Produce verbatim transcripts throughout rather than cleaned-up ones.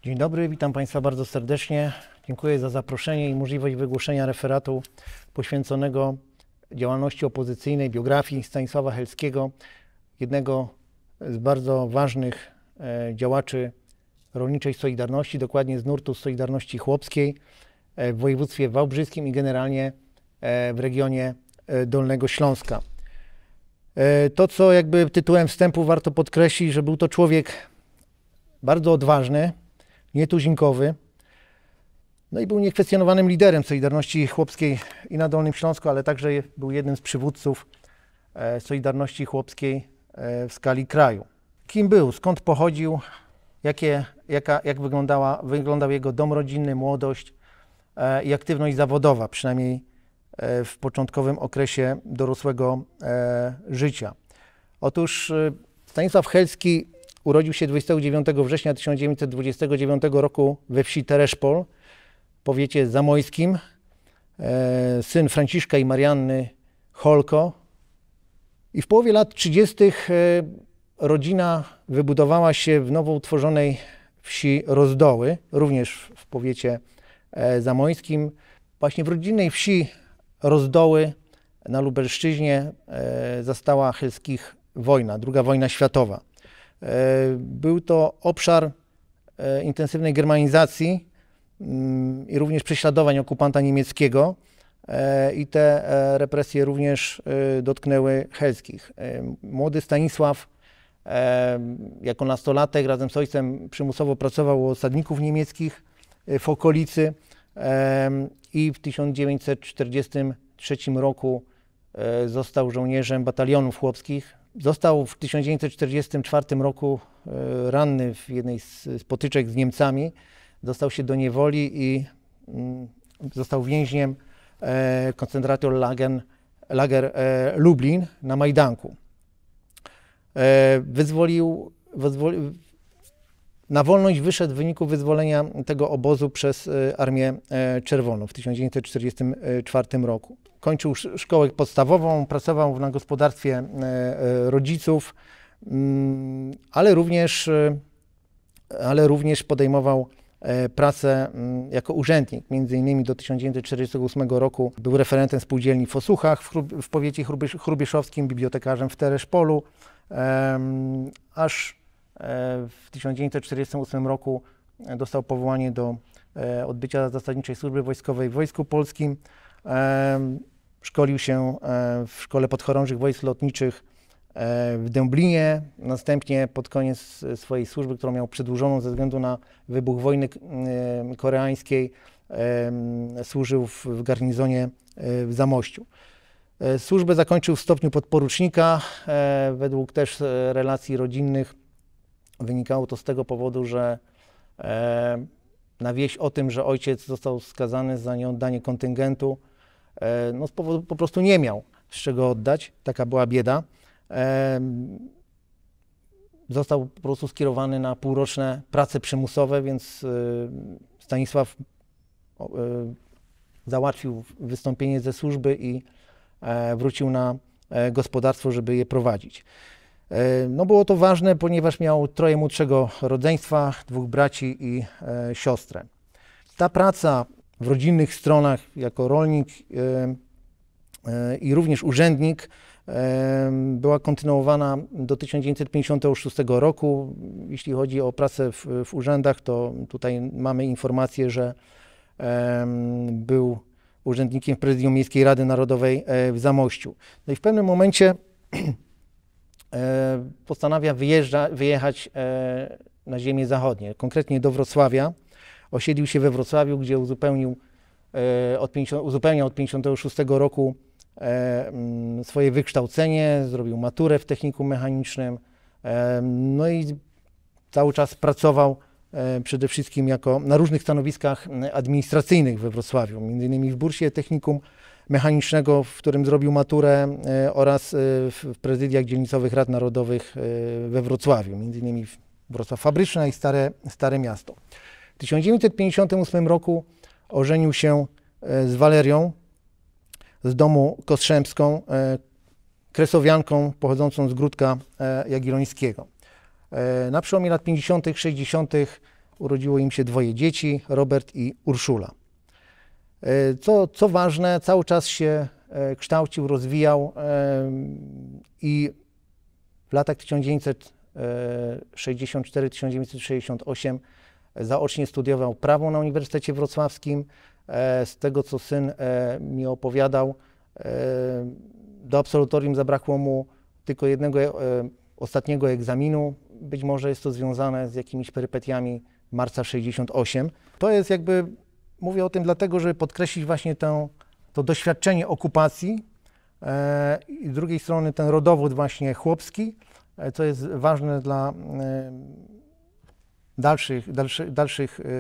Dzień dobry, witam Państwa bardzo serdecznie. Dziękuję za zaproszenie i możliwość wygłoszenia referatu poświęconego działalności opozycyjnej, biografii Stanisława Helskiego, jednego z bardzo ważnych e, działaczy rolniczej Solidarności, dokładnie z nurtu Solidarności Chłopskiej e, w województwie wałbrzyskim i generalnie e, w regionie e, Dolnego Śląska. E, to, co jakby tytułem wstępu warto podkreślić, że był to człowiek bardzo odważny, nietuzinkowy, no i był niekwestionowanym liderem Solidarności Chłopskiej i na Dolnym Śląsku, ale także był jednym z przywódców e, Solidarności Chłopskiej e, w skali kraju. Kim był, skąd pochodził, jakie, jaka, jak wyglądała, wyglądał jego dom rodzinny, młodość e, i aktywność zawodowa, przynajmniej e, w początkowym okresie dorosłego e, życia. Otóż e, Stanisław Helski urodził się dwudziestego dziewiątego września tysiąc dziewięćset dwudziestego dziewiątego roku we wsi Tereszpol, w powiecie zamojskim, e, syn Franciszka i Marianny Holko. I w połowie lat trzydziestych e, rodzina wybudowała się w nowo utworzonej wsi Rozdoły, również w powiecie e, zamojskim. Właśnie w rodzinnej wsi Rozdoły na Lubelszczyźnie e, zastała Helskich wojna, druga wojna światowa. Był to obszar intensywnej germanizacji i również prześladowań okupanta niemieckiego i te represje również dotknęły Helskich. Młody Stanisław jako nastolatek razem z ojcem przymusowo pracował u osadników niemieckich w okolicy i w tysiąc dziewięćset czterdziestym trzecim roku został żołnierzem batalionów chłopskich. Został w tysiąc dziewięćset czterdziestym czwartym roku ranny w jednej z potyczek z Niemcami. Dostał się do niewoli i został więźniem koncentrator Lager, Lager Lublin na Majdanku. Wyzwolił, wyzwolił, na wolność wyszedł w wyniku wyzwolenia tego obozu przez Armię Czerwoną w tysiąc dziewięćset czterdziestym czwartym roku. Kończył szkołę podstawową, pracował na gospodarstwie rodziców, ale również, ale również podejmował pracę jako urzędnik. Między innymi do tysiąc dziewięćset czterdziestego ósmego roku był referentem spółdzielni w Osuchach w, w powiecie chrubieszowskim, bibliotekarzem w Tereszpolu, aż w tysiąc dziewięćset czterdziestym ósmym roku dostał powołanie do odbycia zasadniczej służby wojskowej w Wojsku Polskim. Szkolił się w Szkole Podchorążych Wojsk Lotniczych w Dęblinie. Następnie pod koniec swojej służby, którą miał przedłużoną ze względu na wybuch wojny koreańskiej, służył w garnizonie w Zamościu. Służbę zakończył w stopniu podporucznika. Według też relacji rodzinnych wynikało to z tego powodu, że na wieść o tym, że ojciec został skazany za nieoddanie kontyngentu, no z powodu po prostu nie miał z czego oddać, taka była bieda. Został po prostu skierowany na półroczne prace przymusowe, więc Stanisław załatwił wystąpienie ze służby i wrócił na gospodarstwo, żeby je prowadzić. No było to ważne, ponieważ miał troje młodszego rodzeństwa, dwóch braci i siostrę. Ta praca w rodzinnych stronach jako rolnik i również urzędnik była kontynuowana do tysiąc dziewięćset pięćdziesiątego szóstego roku. Jeśli chodzi o pracę w, w urzędach, to tutaj mamy informację, że był urzędnikiem w Prezydium Miejskiej Rady Narodowej w Zamościu. No i w pewnym momencie postanawia wyjeżdża, wyjechać na ziemię zachodnie, konkretnie do Wrocławia. Osiedlił się we Wrocławiu, gdzie uzupełnił od pięćdziesiątego, uzupełniał od tysiąc dziewięćset pięćdziesiątego szóstego roku swoje wykształcenie, zrobił maturę w technikum mechanicznym, no i cały czas pracował przede wszystkim jako na różnych stanowiskach administracyjnych we Wrocławiu, między innymi w bursie technikum mechanicznego, w którym zrobił maturę, oraz w prezydiach dzielnicowych rad narodowych we Wrocławiu, między innymi Wrocław Fabryczna i Stare, Stare Miasto. W tysiąc dziewięćset pięćdziesiątym ósmym roku ożenił się z Walerią z domu Kostrzemską, kresowianką pochodzącą z Gródka Jagiellońskiego. Na przełomie lat pięćdziesiątych, sześćdziesiątych urodziło im się dwoje dzieci, Robert i Urszula. Co, co ważne, cały czas się kształcił, rozwijał i w latach tysiąc dziewięćset sześćdziesiąt cztery do tysiąc dziewięćset sześćdziesiąt osiem zaocznie studiował prawo na Uniwersytecie Wrocławskim. Z tego, co syn mi opowiadał, do absolutorium zabrakło mu tylko jednego ostatniego egzaminu. Być może jest to związane z jakimiś perypetiami marca sześćdziesiąt osiem. To jest jakby, mówię o tym dlatego, żeby podkreślić właśnie tę, to doświadczenie okupacji e, i z drugiej strony ten rodowód właśnie chłopski, e, co jest ważne dla e, dalszych, dalszy, dalszych, e,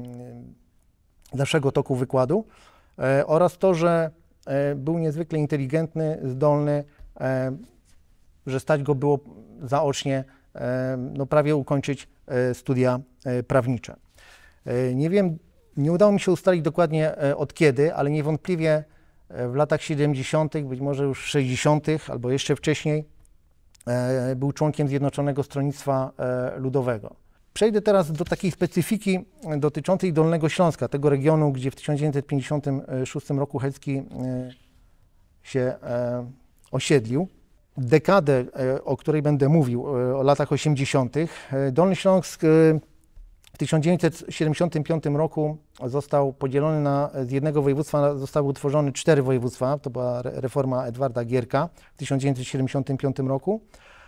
dalszego toku wykładu e, oraz to, że e, był niezwykle inteligentny, zdolny, e, że stać go było zaocznie e, no, prawie ukończyć e, studia e, prawnicze. E, nie wiem, nie udało mi się ustalić dokładnie e, od kiedy, ale niewątpliwie e, w latach siedemdziesiątych, być może już sześćdziesiątych albo jeszcze wcześniej, e, był członkiem Zjednoczonego Stronnictwa e, Ludowego. Przejdę teraz do takiej specyfiki dotyczącej Dolnego Śląska, tego regionu, gdzie w tysiąc dziewięćset pięćdziesiątym szóstym roku Helski e, się e, osiedlił. Dekadę, o której będę mówił, o latach osiemdziesiątych. Dolny Śląsk w tysiąc dziewięćset siedemdziesiątym piątym roku został podzielony na, z jednego województwa zostały utworzone cztery województwa. To była reforma Edwarda Gierka w tysiąc dziewięćset siedemdziesiątym piątym roku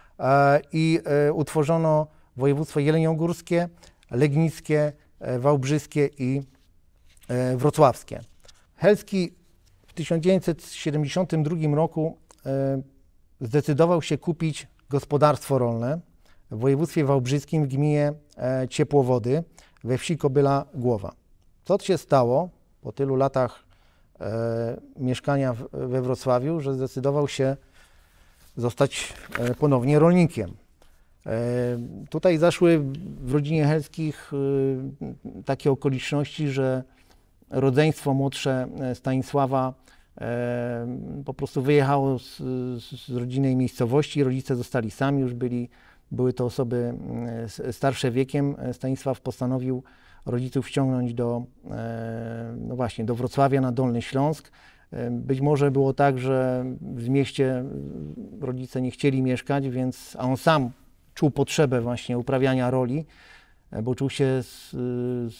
i utworzono województwo jeleniogórskie, legnickie, wałbrzyskie i wrocławskie. Helski w tysiąc dziewięćset siedemdziesiątym drugim roku zdecydował się kupić gospodarstwo rolne w województwie wałbrzyskim w gminie Ciepłowody we wsi Kobyla Głowa. Co się stało po tylu latach e, mieszkania w, we Wrocławiu, że zdecydował się zostać e, ponownie rolnikiem. E, tutaj zaszły w rodzinie Helskich e, takie okoliczności, że rodzeństwo młodsze Stanisława E, po prostu wyjechało z, z rodzinnej miejscowości, rodzice zostali sami, już byli, były to osoby starsze wiekiem. Stanisław postanowił rodziców ściągnąć do, e, no właśnie, do Wrocławia na Dolny Śląsk. E, być może było tak, że w mieście rodzice nie chcieli mieszkać, więc, a on sam czuł potrzebę właśnie uprawiania roli, e, bo czuł się z, z,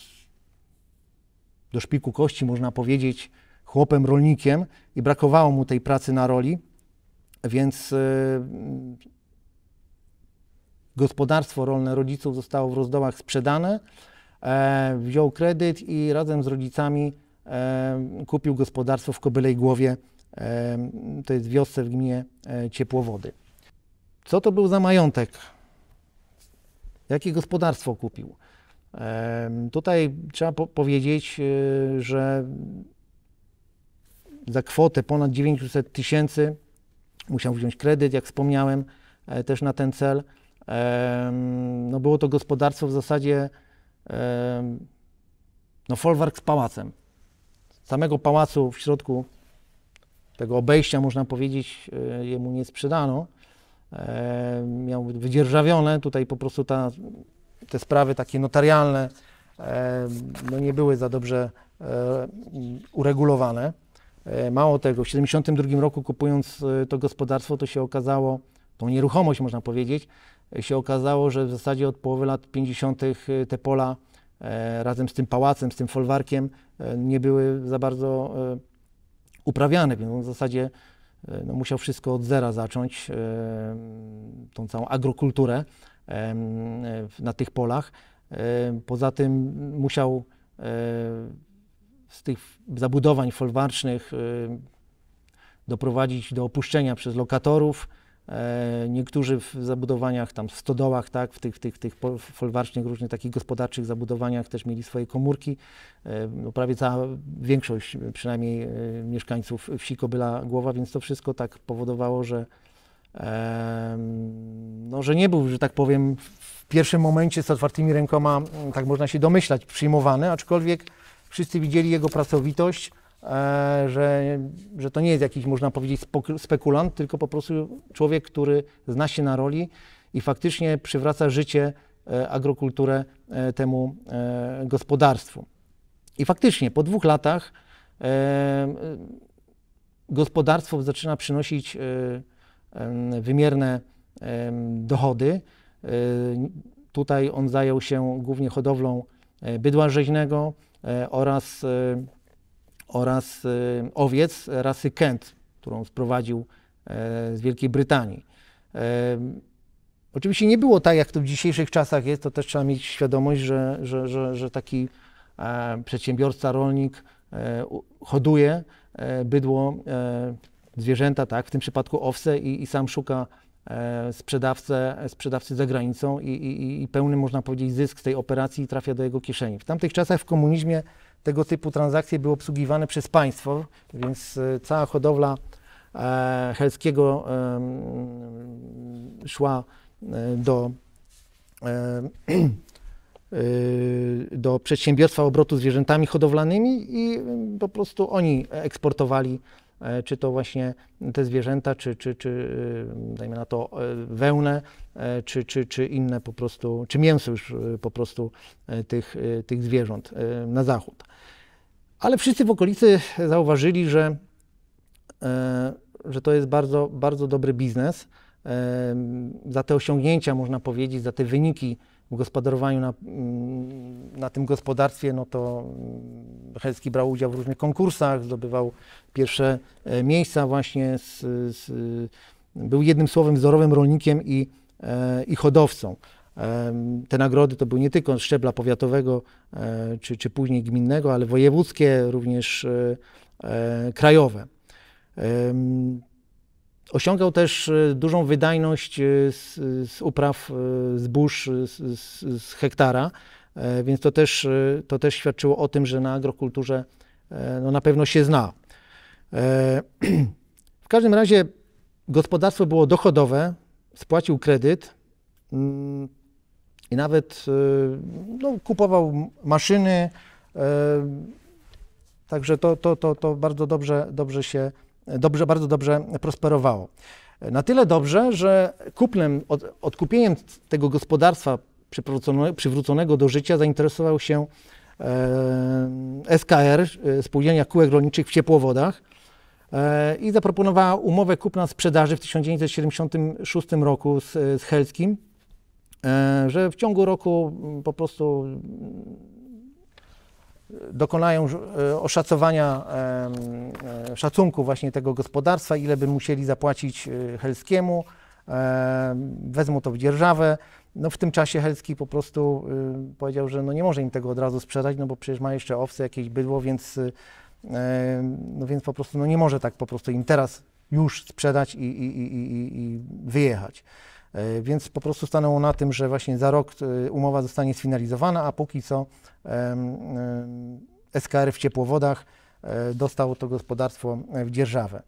do szpiku kości, można powiedzieć, chłopem rolnikiem i brakowało mu tej pracy na roli, więc y, gospodarstwo rolne rodziców zostało w Rozdołach sprzedane, e, wziął kredyt i razem z rodzicami e, kupił gospodarstwo w Kobylej Głowie, e, to jest wiosce w gminie e, Ciepłowody. Co to był za majątek? Jakie gospodarstwo kupił? E, tutaj trzeba po powiedzieć, y, że za kwotę ponad dziewięćset tysięcy musiał wziąć kredyt, jak wspomniałem, e, też na ten cel. E, no było to gospodarstwo w zasadzie e, no folwark z pałacem. Samego pałacu w środku tego obejścia, można powiedzieć, e, jemu nie sprzedano. E, miał być wydzierżawione. Tutaj po prostu ta, te sprawy takie notarialne e, no nie były za dobrze e, uregulowane. Mało tego, w siedemdziesiątym drugim roku kupując to gospodarstwo, to się okazało, tą nieruchomość można powiedzieć, się okazało, że w zasadzie od połowy lat pięćdziesiątych te pola e, razem z tym pałacem, z tym folwarkiem e, nie były za bardzo e, uprawiane, więc on w zasadzie e, no, musiał wszystko od zera zacząć, e, tą całą agrokulturę e, na tych polach. E, poza tym musiał e, z tych zabudowań folwarcznych y, doprowadzić do opuszczenia przez lokatorów. E, niektórzy w zabudowaniach, tam w stodołach, tak, w tych, w tych, w tych folwarcznych, różnych takich gospodarczych zabudowaniach też mieli swoje komórki. E, no prawie cała większość przynajmniej e, mieszkańców wsi Kobyla Głowa, więc to wszystko tak powodowało, że, e, no, że nie był, że tak powiem, w pierwszym momencie z otwartymi rękoma, tak można się domyślać, przyjmowany, aczkolwiek wszyscy widzieli jego pracowitość, e, że, że to nie jest jakiś, można powiedzieć, spekulant, tylko po prostu człowiek, który zna się na roli i faktycznie przywraca życie agrokulturę temu gospodarstwu. I faktycznie po dwóch latach gospodarstwo zaczyna przynosić wymierne dochody. Tutaj on zajął się głównie hodowlą bydła rzeźnego oraz, oraz owiec rasy Kent, którą sprowadził z Wielkiej Brytanii. Oczywiście nie było tak, jak to w dzisiejszych czasach jest, to też trzeba mieć świadomość, że, że, że, że taki przedsiębiorca, rolnik hoduje bydło, zwierzęta, tak, w tym przypadku owce i, i sam szuka sprzedawcę, sprzedawcy za granicą i, i, i pełny, można powiedzieć, zysk z tej operacji trafia do jego kieszeni. W tamtych czasach w komunizmie tego typu transakcje były obsługiwane przez państwo, więc cała hodowla Helskiego szła do, do przedsiębiorstwa obrotu zwierzętami hodowlanymi i po prostu oni eksportowali czy to właśnie te zwierzęta, czy, czy, czy dajmy na to wełnę, czy, czy, czy inne po prostu, czy mięso już po prostu tych, tych zwierząt na zachód. Ale wszyscy w okolicy zauważyli, że, że to jest bardzo, bardzo dobry biznes. Za te osiągnięcia, można powiedzieć, za te wyniki w gospodarowaniu na, na tym gospodarstwie, no to Helski brał udział w różnych konkursach, zdobywał pierwsze miejsca właśnie, z, z, był jednym słowem wzorowym rolnikiem i, i hodowcą. Te nagrody to były nie tylko szczebla powiatowego czy, czy później gminnego, ale wojewódzkie, również krajowe. Osiągał też dużą wydajność z, z upraw zbóż z, z, z hektara, więc to też, to też świadczyło o tym, że na agrokulturze no, na pewno się zna. W każdym razie gospodarstwo było dochodowe, spłacił kredyt i nawet no, kupował maszyny, także to, to, to, to bardzo dobrze, dobrze się Dobrze, bardzo dobrze prosperowało. Na tyle dobrze, że kuplem, od, odkupieniem tego gospodarstwa przywróconego do życia zainteresował się e, S K R, Spółdzielnia Kółek Rolniczych w Ciepłowodach e, i zaproponowała umowę kupna-sprzedaży w tysiąc dziewięćset siedemdziesiątym szóstym roku z, z Helskim, e, że w ciągu roku po prostu dokonają oszacowania szacunku właśnie tego gospodarstwa, ile by musieli zapłacić Helskiemu, wezmą to w dzierżawę. No w tym czasie Helski po prostu powiedział, że no nie może im tego od razu sprzedać, no bo przecież ma jeszcze owce, jakieś bydło, więc, no więc po prostu no nie może tak po prostu im teraz już sprzedać i, i, i, i wyjechać. Więc po prostu stanęło na tym, że właśnie za rok umowa zostanie sfinalizowana, a póki co S K R w Ciepłowodach dostał to gospodarstwo w dzierżawę.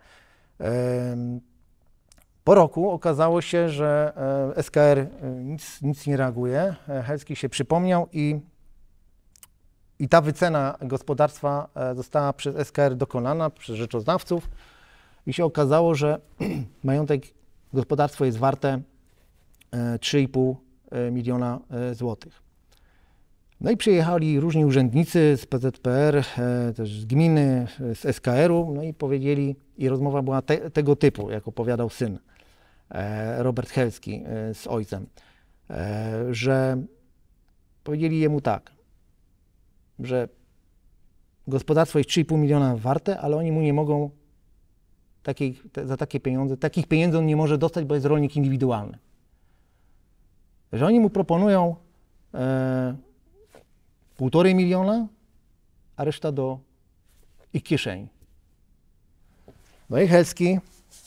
Po roku okazało się, że S K R nic, nic nie reaguje. Helski się przypomniał i, i ta wycena gospodarstwa została przez S K R dokonana, przez rzeczoznawców i się okazało, że majątek gospodarstwo jest warte trzy i pół miliona złotych. No i przyjechali różni urzędnicy z P Z P R, też z gminy, z S K R-u, no i powiedzieli, i rozmowa była te, tego typu, jak opowiadał syn, Robert Helski z ojcem, że powiedzieli jemu tak, że gospodarstwo jest trzy i pół miliona warte, ale oni mu nie mogą takiej, te, za takie pieniądze, takich pieniędzy on nie może dostać, bo jest rolnik indywidualny. Że oni mu proponują e, półtorej miliona, a reszta do ich kieszeni. No i Helski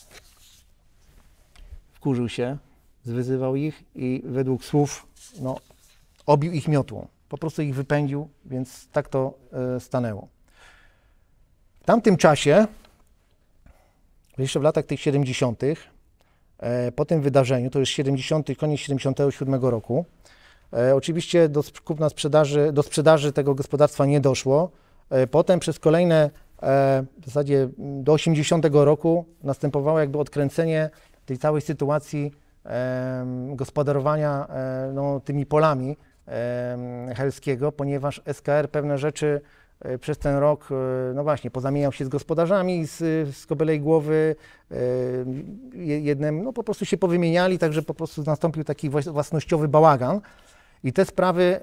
wkurzył się, zwyzywał ich i według słów no, obił ich miotłą. Po prostu ich wypędził, więc tak to e, stanęło. W tamtym czasie, jeszcze w latach tych siedemdziesiątych, e, po tym wydarzeniu, to już siedemdziesiąty, koniec siedemdziesiątego siódmego roku, e, oczywiście do kupna sprzedaży, do sprzedaży tego gospodarstwa nie doszło. E, potem przez kolejne, e, w zasadzie do osiemdziesiątego roku następowało jakby odkręcenie tej całej sytuacji gospodarowania no, tymi polami Helskiego, ponieważ S K R pewne rzeczy przez ten rok, no właśnie, pozamieniał się z gospodarzami z, z Kobylej Głowy, jednym, no po prostu się powymieniali, także po prostu nastąpił taki własnościowy bałagan i te sprawy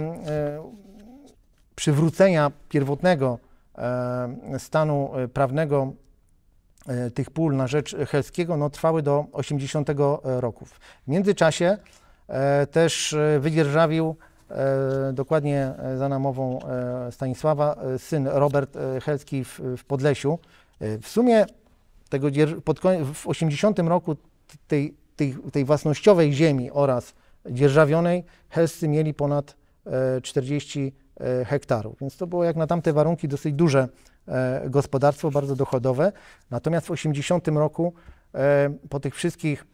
przywrócenia pierwotnego stanu prawnego tych pól na rzecz Helskiego no, trwały do osiemdziesiątego roku. W międzyczasie też wydzierżawił dokładnie za namową Stanisława syn Robert Helski w, w Podlesiu. W sumie tego, pod koniec, w osiemdziesiątym roku tej, tej, tej własnościowej ziemi oraz dzierżawionej Helscy mieli ponad czterdzieści hektarów, więc to było jak na tamte warunki dosyć duże gospodarstwo, bardzo dochodowe. Natomiast w osiemdziesiątym roku po tych wszystkich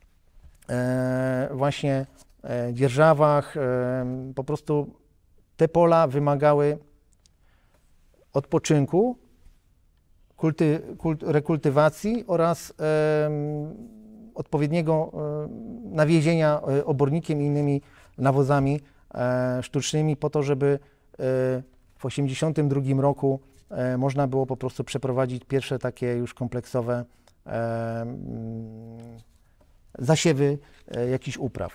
właśnie dzierżawach po prostu te pola wymagały odpoczynku, kulty, kult, rekultywacji oraz odpowiedniego nawiezienia obornikiem i innymi nawozami sztucznymi po to, żeby w osiemdziesiątym drugim roku można było po prostu przeprowadzić pierwsze takie już kompleksowe zasiewy jakichś upraw.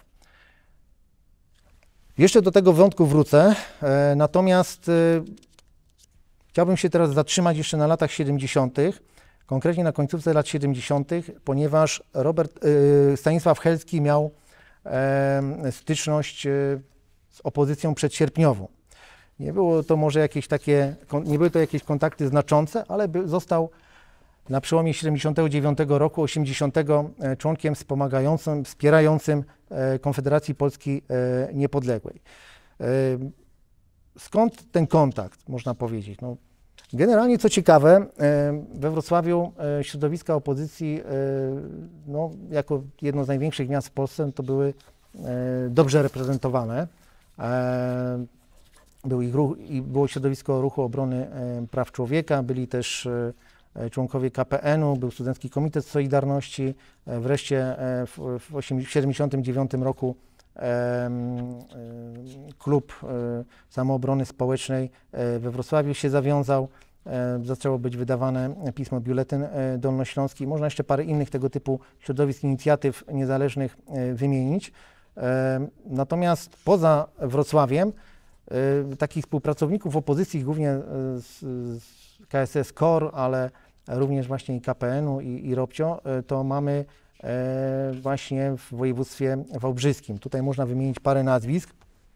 Jeszcze do tego wątku wrócę, natomiast chciałbym się teraz zatrzymać jeszcze na latach siedemdziesiątych, konkretnie na końcówce lat siedemdziesiątych, ponieważ Robert, Stanisław Helski miał styczność z opozycją przedsierpniową. Nie było to może jakieś takie, nie były to jakieś kontakty znaczące, ale by, został na przełomie siedemdziesiątego dziewiątego roku, osiemdziesiątego członkiem wspomagającym, wspierającym Konfederacji Polski Niepodległej. Skąd ten kontakt, można powiedzieć? No, generalnie, co ciekawe, we Wrocławiu środowiska opozycji, no, jako jedno z największych miast w Polsce, to były dobrze reprezentowane. Był ich ruch, było środowisko Ruchu Obrony Praw Człowieka, byli też członkowie K P N u, był Studencki Komitet Solidarności, wreszcie w siedemdziesiątym dziewiątym roku Klub Samoobrony Społecznej we Wrocławiu się zawiązał, zaczęło być wydawane pismo Biuletyn Dolnośląski. Można jeszcze parę innych tego typu środowisk, inicjatyw niezależnych wymienić. Natomiast poza Wrocławiem takich współpracowników opozycji, głównie z, z K S S K O R, ale również właśnie i K P N u i, i Robcio, to mamy właśnie w województwie wałbrzyskim. Tutaj można wymienić parę nazwisk.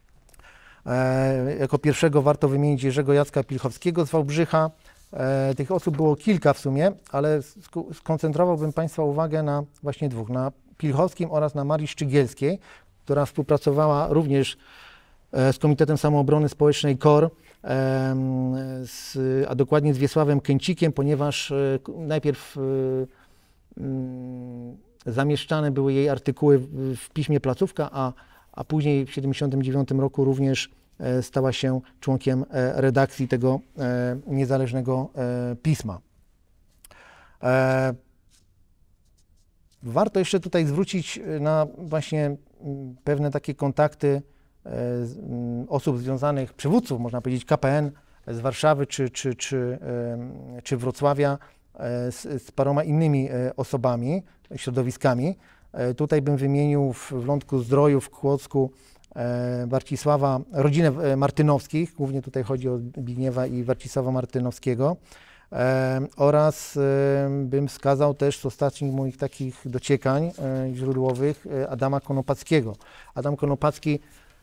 Jako pierwszego warto wymienić Jerzego Jacka Pilchowskiego z Wałbrzycha. Tych osób było kilka w sumie, ale skoncentrowałbym Państwa uwagę na właśnie dwóch, na Pilchowskim oraz na Marii Szczygielskiej, która współpracowała również z Komitetem Samoobrony Społecznej K O R, z, a dokładnie z Wiesławem Kęcikiem, ponieważ najpierw zamieszczane były jej artykuły w piśmie Placówka, a, a później w siedemdziesiątym dziewiątym roku również stała się członkiem redakcji tego niezależnego pisma. Warto jeszcze tutaj zwrócić na właśnie pewne takie kontakty osób związanych, przywódców, można powiedzieć, K P N z Warszawy czy, czy, czy, czy Wrocławia z, z paroma innymi osobami, środowiskami. Tutaj bym wymienił w Lądku Zdroju, w Kłodzku Warcisława, rodzinę Martynowskich, głównie tutaj chodzi o Zbigniewa i Warcisława Martynowskiego, oraz bym wskazał też z ostatnich moich takich dociekań źródłowych Adama Konopackiego. Adam Konopacki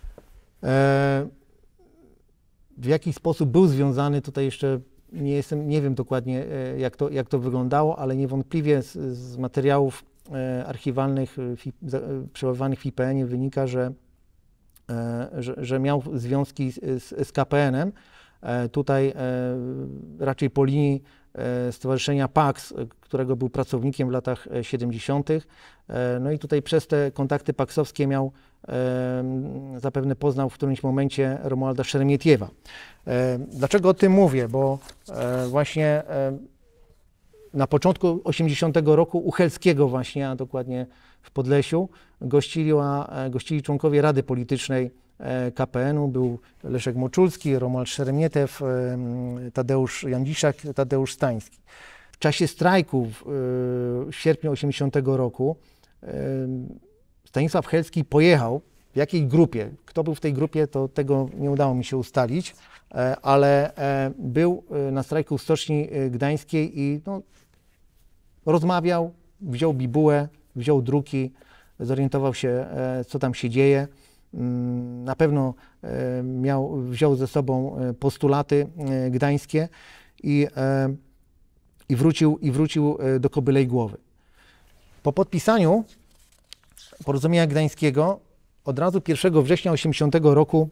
w jakiś sposób był związany, tutaj jeszcze nie jestem, nie wiem dokładnie jak to, jak to wyglądało, ale niewątpliwie z, z materiałów archiwalnych przechowywanych w I P N ie wynika, że, że, że miał związki z, z K P N em. Tutaj raczej po linii Stowarzyszenia Paks, którego był pracownikiem w latach siedemdziesiątych. No i tutaj przez te kontakty paksowskie miał, zapewne poznał w którymś momencie Romualda Szeremietiewa. Dlaczego o tym mówię? Bo właśnie na początku osiemdziesiątego roku u Helskiego właśnie, a dokładnie w Podlesiu, gościła, gościli członkowie Rady Politycznej K P N u. Był Leszek Moczulski, Romuald Szeremietew, Tadeusz Jandziszak, Tadeusz Stański. W czasie strajku w sierpniu osiemdziesiątego roku Stanisław Helski pojechał, w jakiej grupie, kto był w tej grupie, to tego nie udało mi się ustalić, ale był na strajku w Stoczni Gdańskiej i no, rozmawiał, wziął bibułę, wziął druki, zorientował się, co tam się dzieje. Na pewno miał, wziął ze sobą postulaty gdańskie i, i, wrócił, i wrócił do Kobylej Głowy. Po podpisaniu porozumienia gdańskiego od razu pierwszego września osiemdziesiątego roku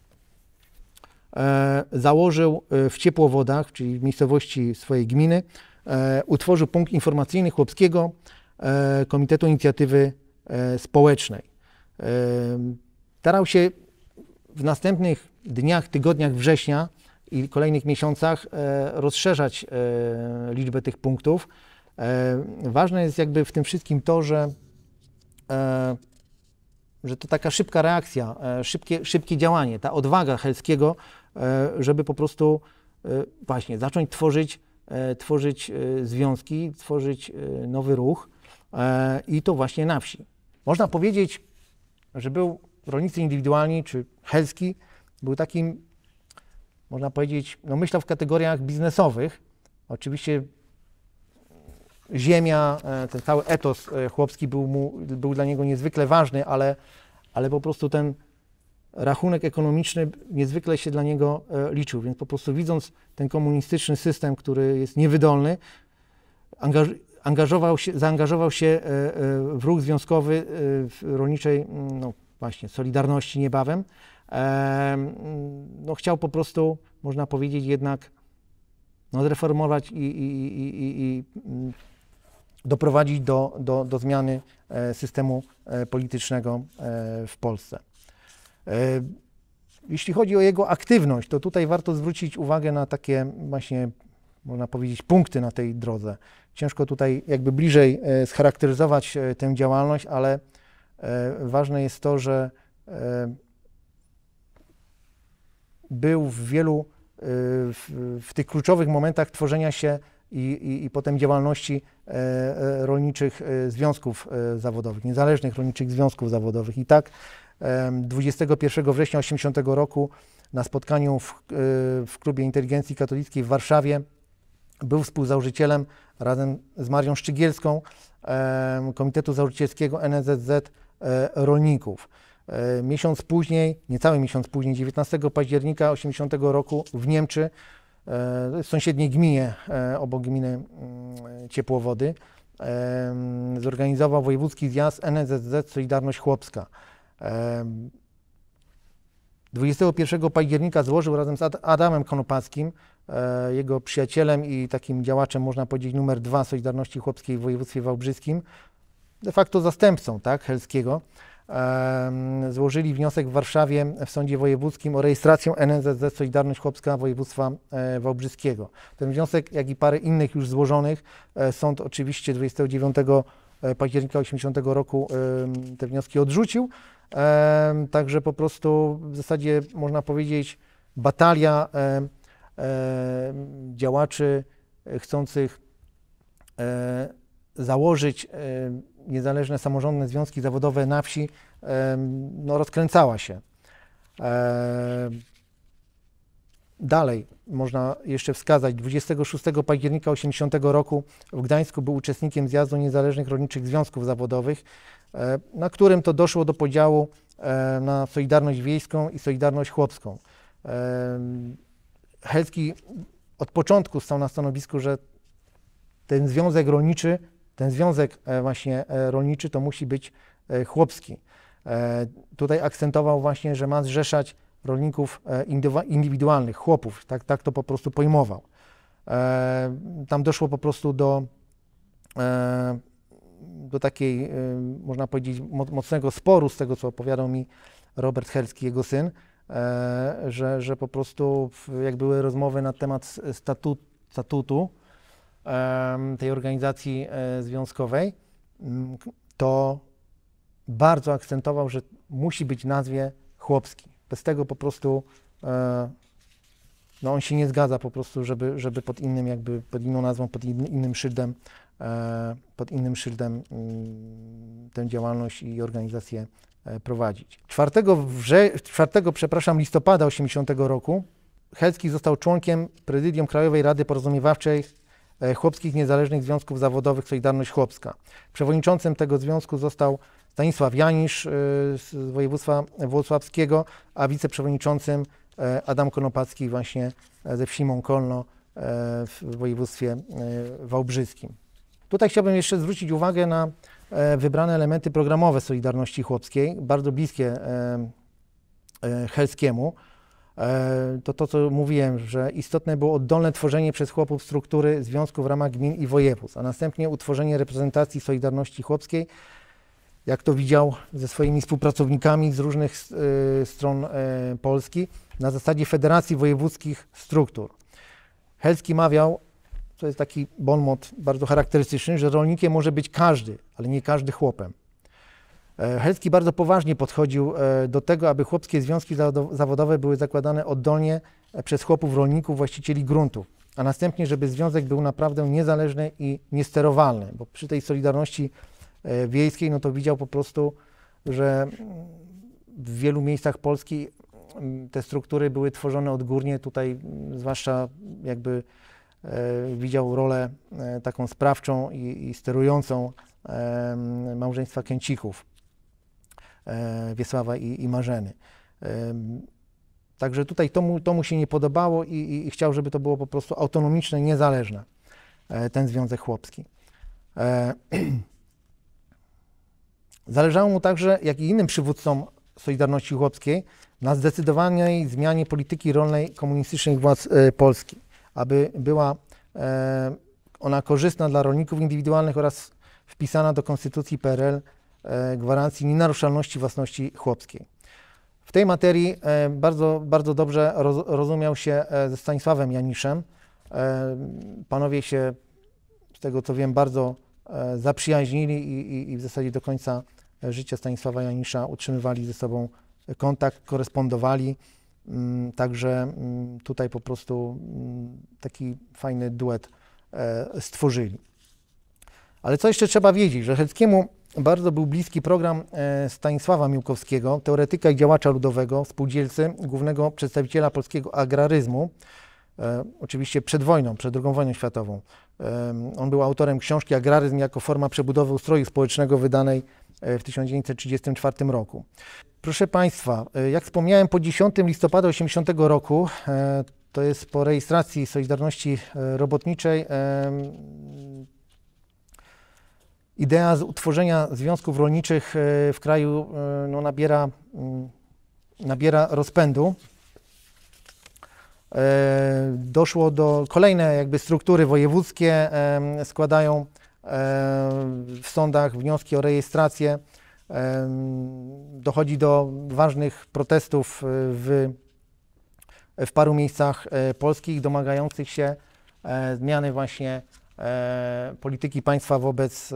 e, założył w Ciepłowodach, czyli w miejscowości swojej gminy, e, utworzył punkt informacyjny Chłopskiego e, Komitetu Inicjatywy e, Społecznej. E, starał się w następnych dniach, tygodniach września i kolejnych miesiącach e, rozszerzać e, liczbę tych punktów. E, ważne jest jakby w tym wszystkim to, że e, że to taka szybka reakcja, szybkie, szybkie działanie, ta odwaga Helskiego, żeby po prostu właśnie zacząć tworzyć, tworzyć związki, tworzyć nowy ruch i to właśnie na wsi. Można powiedzieć, że był rolnicy indywidualni, czy Helski był takim, można powiedzieć, no myślał w kategoriach biznesowych. Oczywiście ziemia, ten cały etos chłopski był, mu, był dla niego niezwykle ważny, ale, ale po prostu ten rachunek ekonomiczny niezwykle się dla niego liczył, więc po prostu widząc ten komunistyczny system, który jest niewydolny, angaż, angażował się, zaangażował się w ruch związkowy w rolniczej, no właśnie, Solidarności niebawem. No chciał po prostu, można powiedzieć, jednak no, zreformować i, i, i, i, i doprowadzić do, do, do zmiany systemu politycznego w Polsce. Jeśli chodzi o jego aktywność, to tutaj warto zwrócić uwagę na takie właśnie, można powiedzieć, punkty na tej drodze. Ciężko tutaj jakby bliżej scharakteryzować tę działalność, ale ważne jest to, że był w wielu, w, w tych kluczowych momentach tworzenia się i, i, i potem działalności rolniczych związków zawodowych, niezależnych rolniczych związków zawodowych. I tak dwudziestego pierwszego września osiemdziesiątego roku na spotkaniu w, w Klubie Inteligencji Katolickiej w Warszawie był współzałożycielem razem z Marią Szczygielską Komitetu Założycielskiego N S Z Z Rolników. Miesiąc później, niecały miesiąc później, dziewiętnastego października osiemdziesiątego roku w Niemczy, w sąsiedniej gminie, obok gminy Ciepłowody, zorganizował wojewódzki zjazd N S Z Z Solidarność Chłopska. dwudziestego pierwszego października złożył razem z Adamem Konopackim, jego przyjacielem i takim działaczem, można powiedzieć, numer dwa Solidarności Chłopskiej w województwie wałbrzyskim, de facto zastępcą, tak, Helskiego, złożyli wniosek w Warszawie w Sądzie Wojewódzkim o rejestrację N S Z Z Solidarność Chłopska województwa wałbrzyskiego. Ten wniosek, jak i parę innych już złożonych, sąd oczywiście dwudziestego dziewiątego października osiemdziesiątego roku te wnioski odrzucił. Także po prostu w zasadzie można powiedzieć batalia działaczy chcących założyć niezależne samorządne związki zawodowe na wsi no, rozkręcała się. Dalej można jeszcze wskazać, dwudziestego szóstego października osiemdziesiątego roku w Gdańsku był uczestnikiem zjazdu niezależnych rolniczych związków zawodowych, na którym to doszło do podziału na Solidarność Wiejską i Solidarność Chłopską. Helski od początku stał na stanowisku, że ten związek rolniczy, ten związek właśnie rolniczy to musi być chłopski. Tutaj akcentował właśnie, że ma zrzeszać rolników indywidualnych, chłopów, tak, tak to po prostu pojmował. Tam doszło po prostu do, do takiej, można powiedzieć, mocnego sporu, z tego co opowiadał mi Robert Helski, jego syn, że, że po prostu jak były rozmowy na temat statut, statutu, tej organizacji związkowej, to bardzo akcentował, że musi być w nazwie chłopski. Bez tego po prostu no on się nie zgadza po prostu, żeby, żeby pod innym jakby, pod inną nazwą, pod innym szyldem, pod innym szyldem tę działalność i organizację prowadzić. czwartego, wrze, czwartego przepraszam, listopada osiemdziesiątego roku Helski został członkiem Prezydium Krajowej Rady Porozumiewawczej Chłopskich Niezależnych Związków Zawodowych Solidarność Chłopska. Przewodniczącym tego związku został Stanisław Janisz z województwa włocławskiego, a wiceprzewodniczącym Adam Konopacki właśnie ze wsi Mąkolno w województwie wałbrzyskim. Tutaj chciałbym jeszcze zwrócić uwagę na wybrane elementy programowe Solidarności Chłopskiej, bardzo bliskie Helskiemu. To to, co mówiłem, że istotne było oddolne tworzenie przez chłopów struktury związku w ramach gmin i województw, a następnie utworzenie reprezentacji Solidarności Chłopskiej, jak to widział ze swoimi współpracownikami z różnych y, stron y, Polski, na zasadzie federacji wojewódzkich struktur. Helski mawiał, to jest taki bon mot bardzo charakterystyczny, że rolnikiem może być każdy, ale nie każdy chłopem. Helski bardzo poważnie podchodził do tego, aby chłopskie związki zawodowe były zakładane oddolnie przez chłopów rolników, właścicieli gruntów, a następnie, żeby związek był naprawdę niezależny i niesterowalny, bo przy tej Solidarności Wiejskiej, no to widział po prostu, że w wielu miejscach Polski te struktury były tworzone odgórnie, tutaj zwłaszcza jakby widział rolę taką sprawczą i, i sterującą małżeństwa Kęcichów, Wiesława i, i Marzeny. Także tutaj to mu, to mu się nie podobało i, i, i chciał, żeby to było po prostu autonomiczne, niezależne, ten Związek Chłopski. Zależało mu także, jak i innym przywódcom Solidarności Chłopskiej, na zdecydowanej zmianie polityki rolnej komunistycznych władz Polski, aby była ona korzystna dla rolników indywidualnych oraz wpisana do Konstytucji P R L gwarancji nienaruszalności własności chłopskiej. W tej materii bardzo, bardzo dobrze rozumiał się ze Stanisławem Janiszem. Panowie się, z tego co wiem, bardzo zaprzyjaźnili i, i, i w zasadzie do końca życia Stanisława Janisza utrzymywali ze sobą kontakt, korespondowali. Także tutaj po prostu taki fajny duet stworzyli. Ale co jeszcze trzeba wiedzieć, że Helskiemu bardzo był bliski program Stanisława Miłkowskiego, teoretyka i działacza ludowego, spółdzielcy, głównego przedstawiciela polskiego agraryzmu, oczywiście przed wojną, przed drugą wojną światową. On był autorem książki Agraryzm jako forma przebudowy ustroju społecznego, wydanej w tysiąc dziewięćset trzydziestym czwartym roku. Proszę Państwa, jak wspomniałem, po dziesiątego listopada osiemdziesiątego roku, to jest po rejestracji Solidarności Robotniczej, idea utworzenia związków rolniczych w kraju no, nabiera, nabiera rozpędu. Doszło do kolejne jakby struktury wojewódzkie, składają w sądach wnioski o rejestrację. Dochodzi do ważnych protestów w, w paru miejscach polskich, domagających się zmiany właśnie polityki państwa wobec,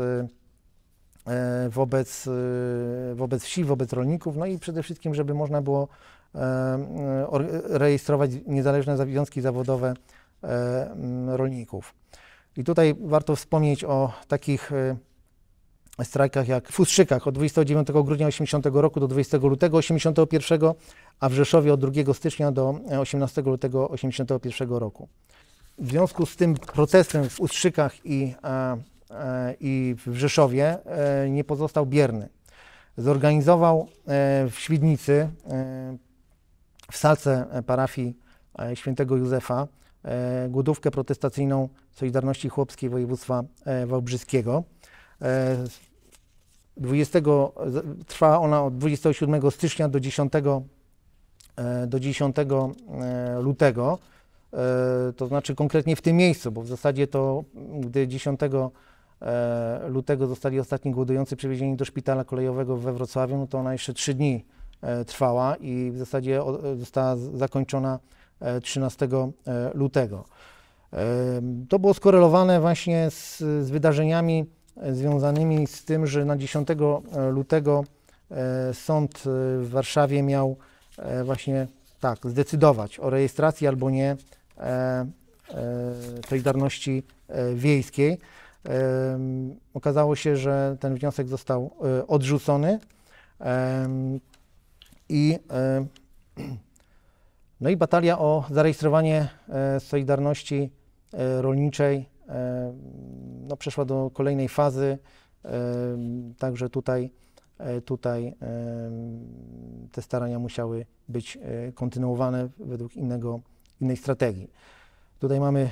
wobec, wobec wsi, wobec rolników, no i przede wszystkim, żeby można było rejestrować niezależne związki zawodowe rolników. I tutaj warto wspomnieć o takich strajkach jak w Ustrzykach od dwudziestego dziewiątego grudnia osiemdziesiątego roku do dwudziestego lutego osiemdziesiątego pierwszego, a w Rzeszowie od drugiego stycznia do osiemnastego lutego osiemdziesiątego pierwszego roku. W związku z tym protestem w Ustrzykach i, a, a, i w Rzeszowie e, nie pozostał bierny. Zorganizował e, w Świdnicy, e, w salce parafii e, świętego Józefa, e, głodówkę protestacyjną Solidarności Chłopskiej województwa e, wałbrzyskiego. E, dwudziestego, trwa ona od dwudziestego siódmego stycznia do dziesiątego, e, do dziesiątego lutego. To znaczy konkretnie w tym miejscu, bo w zasadzie to, gdy dziesiątego lutego zostali ostatni głodujący przewiezieni do szpitala kolejowego we Wrocławiu, no to ona jeszcze trzy dni trwała i w zasadzie została zakończona trzynastego lutego. To było skorelowane właśnie z, z wydarzeniami związanymi z tym, że na dziesiątego lutego sąd w Warszawie miał właśnie tak zdecydować o rejestracji albo nie Solidarności Wiejskiej. Okazało się, że ten wniosek został odrzucony i, no i batalia o zarejestrowanie Solidarności Rolniczej no, przeszła do kolejnej fazy, także tutaj, tutaj te starania musiały być kontynuowane według innego, innej strategii. Tutaj mamy,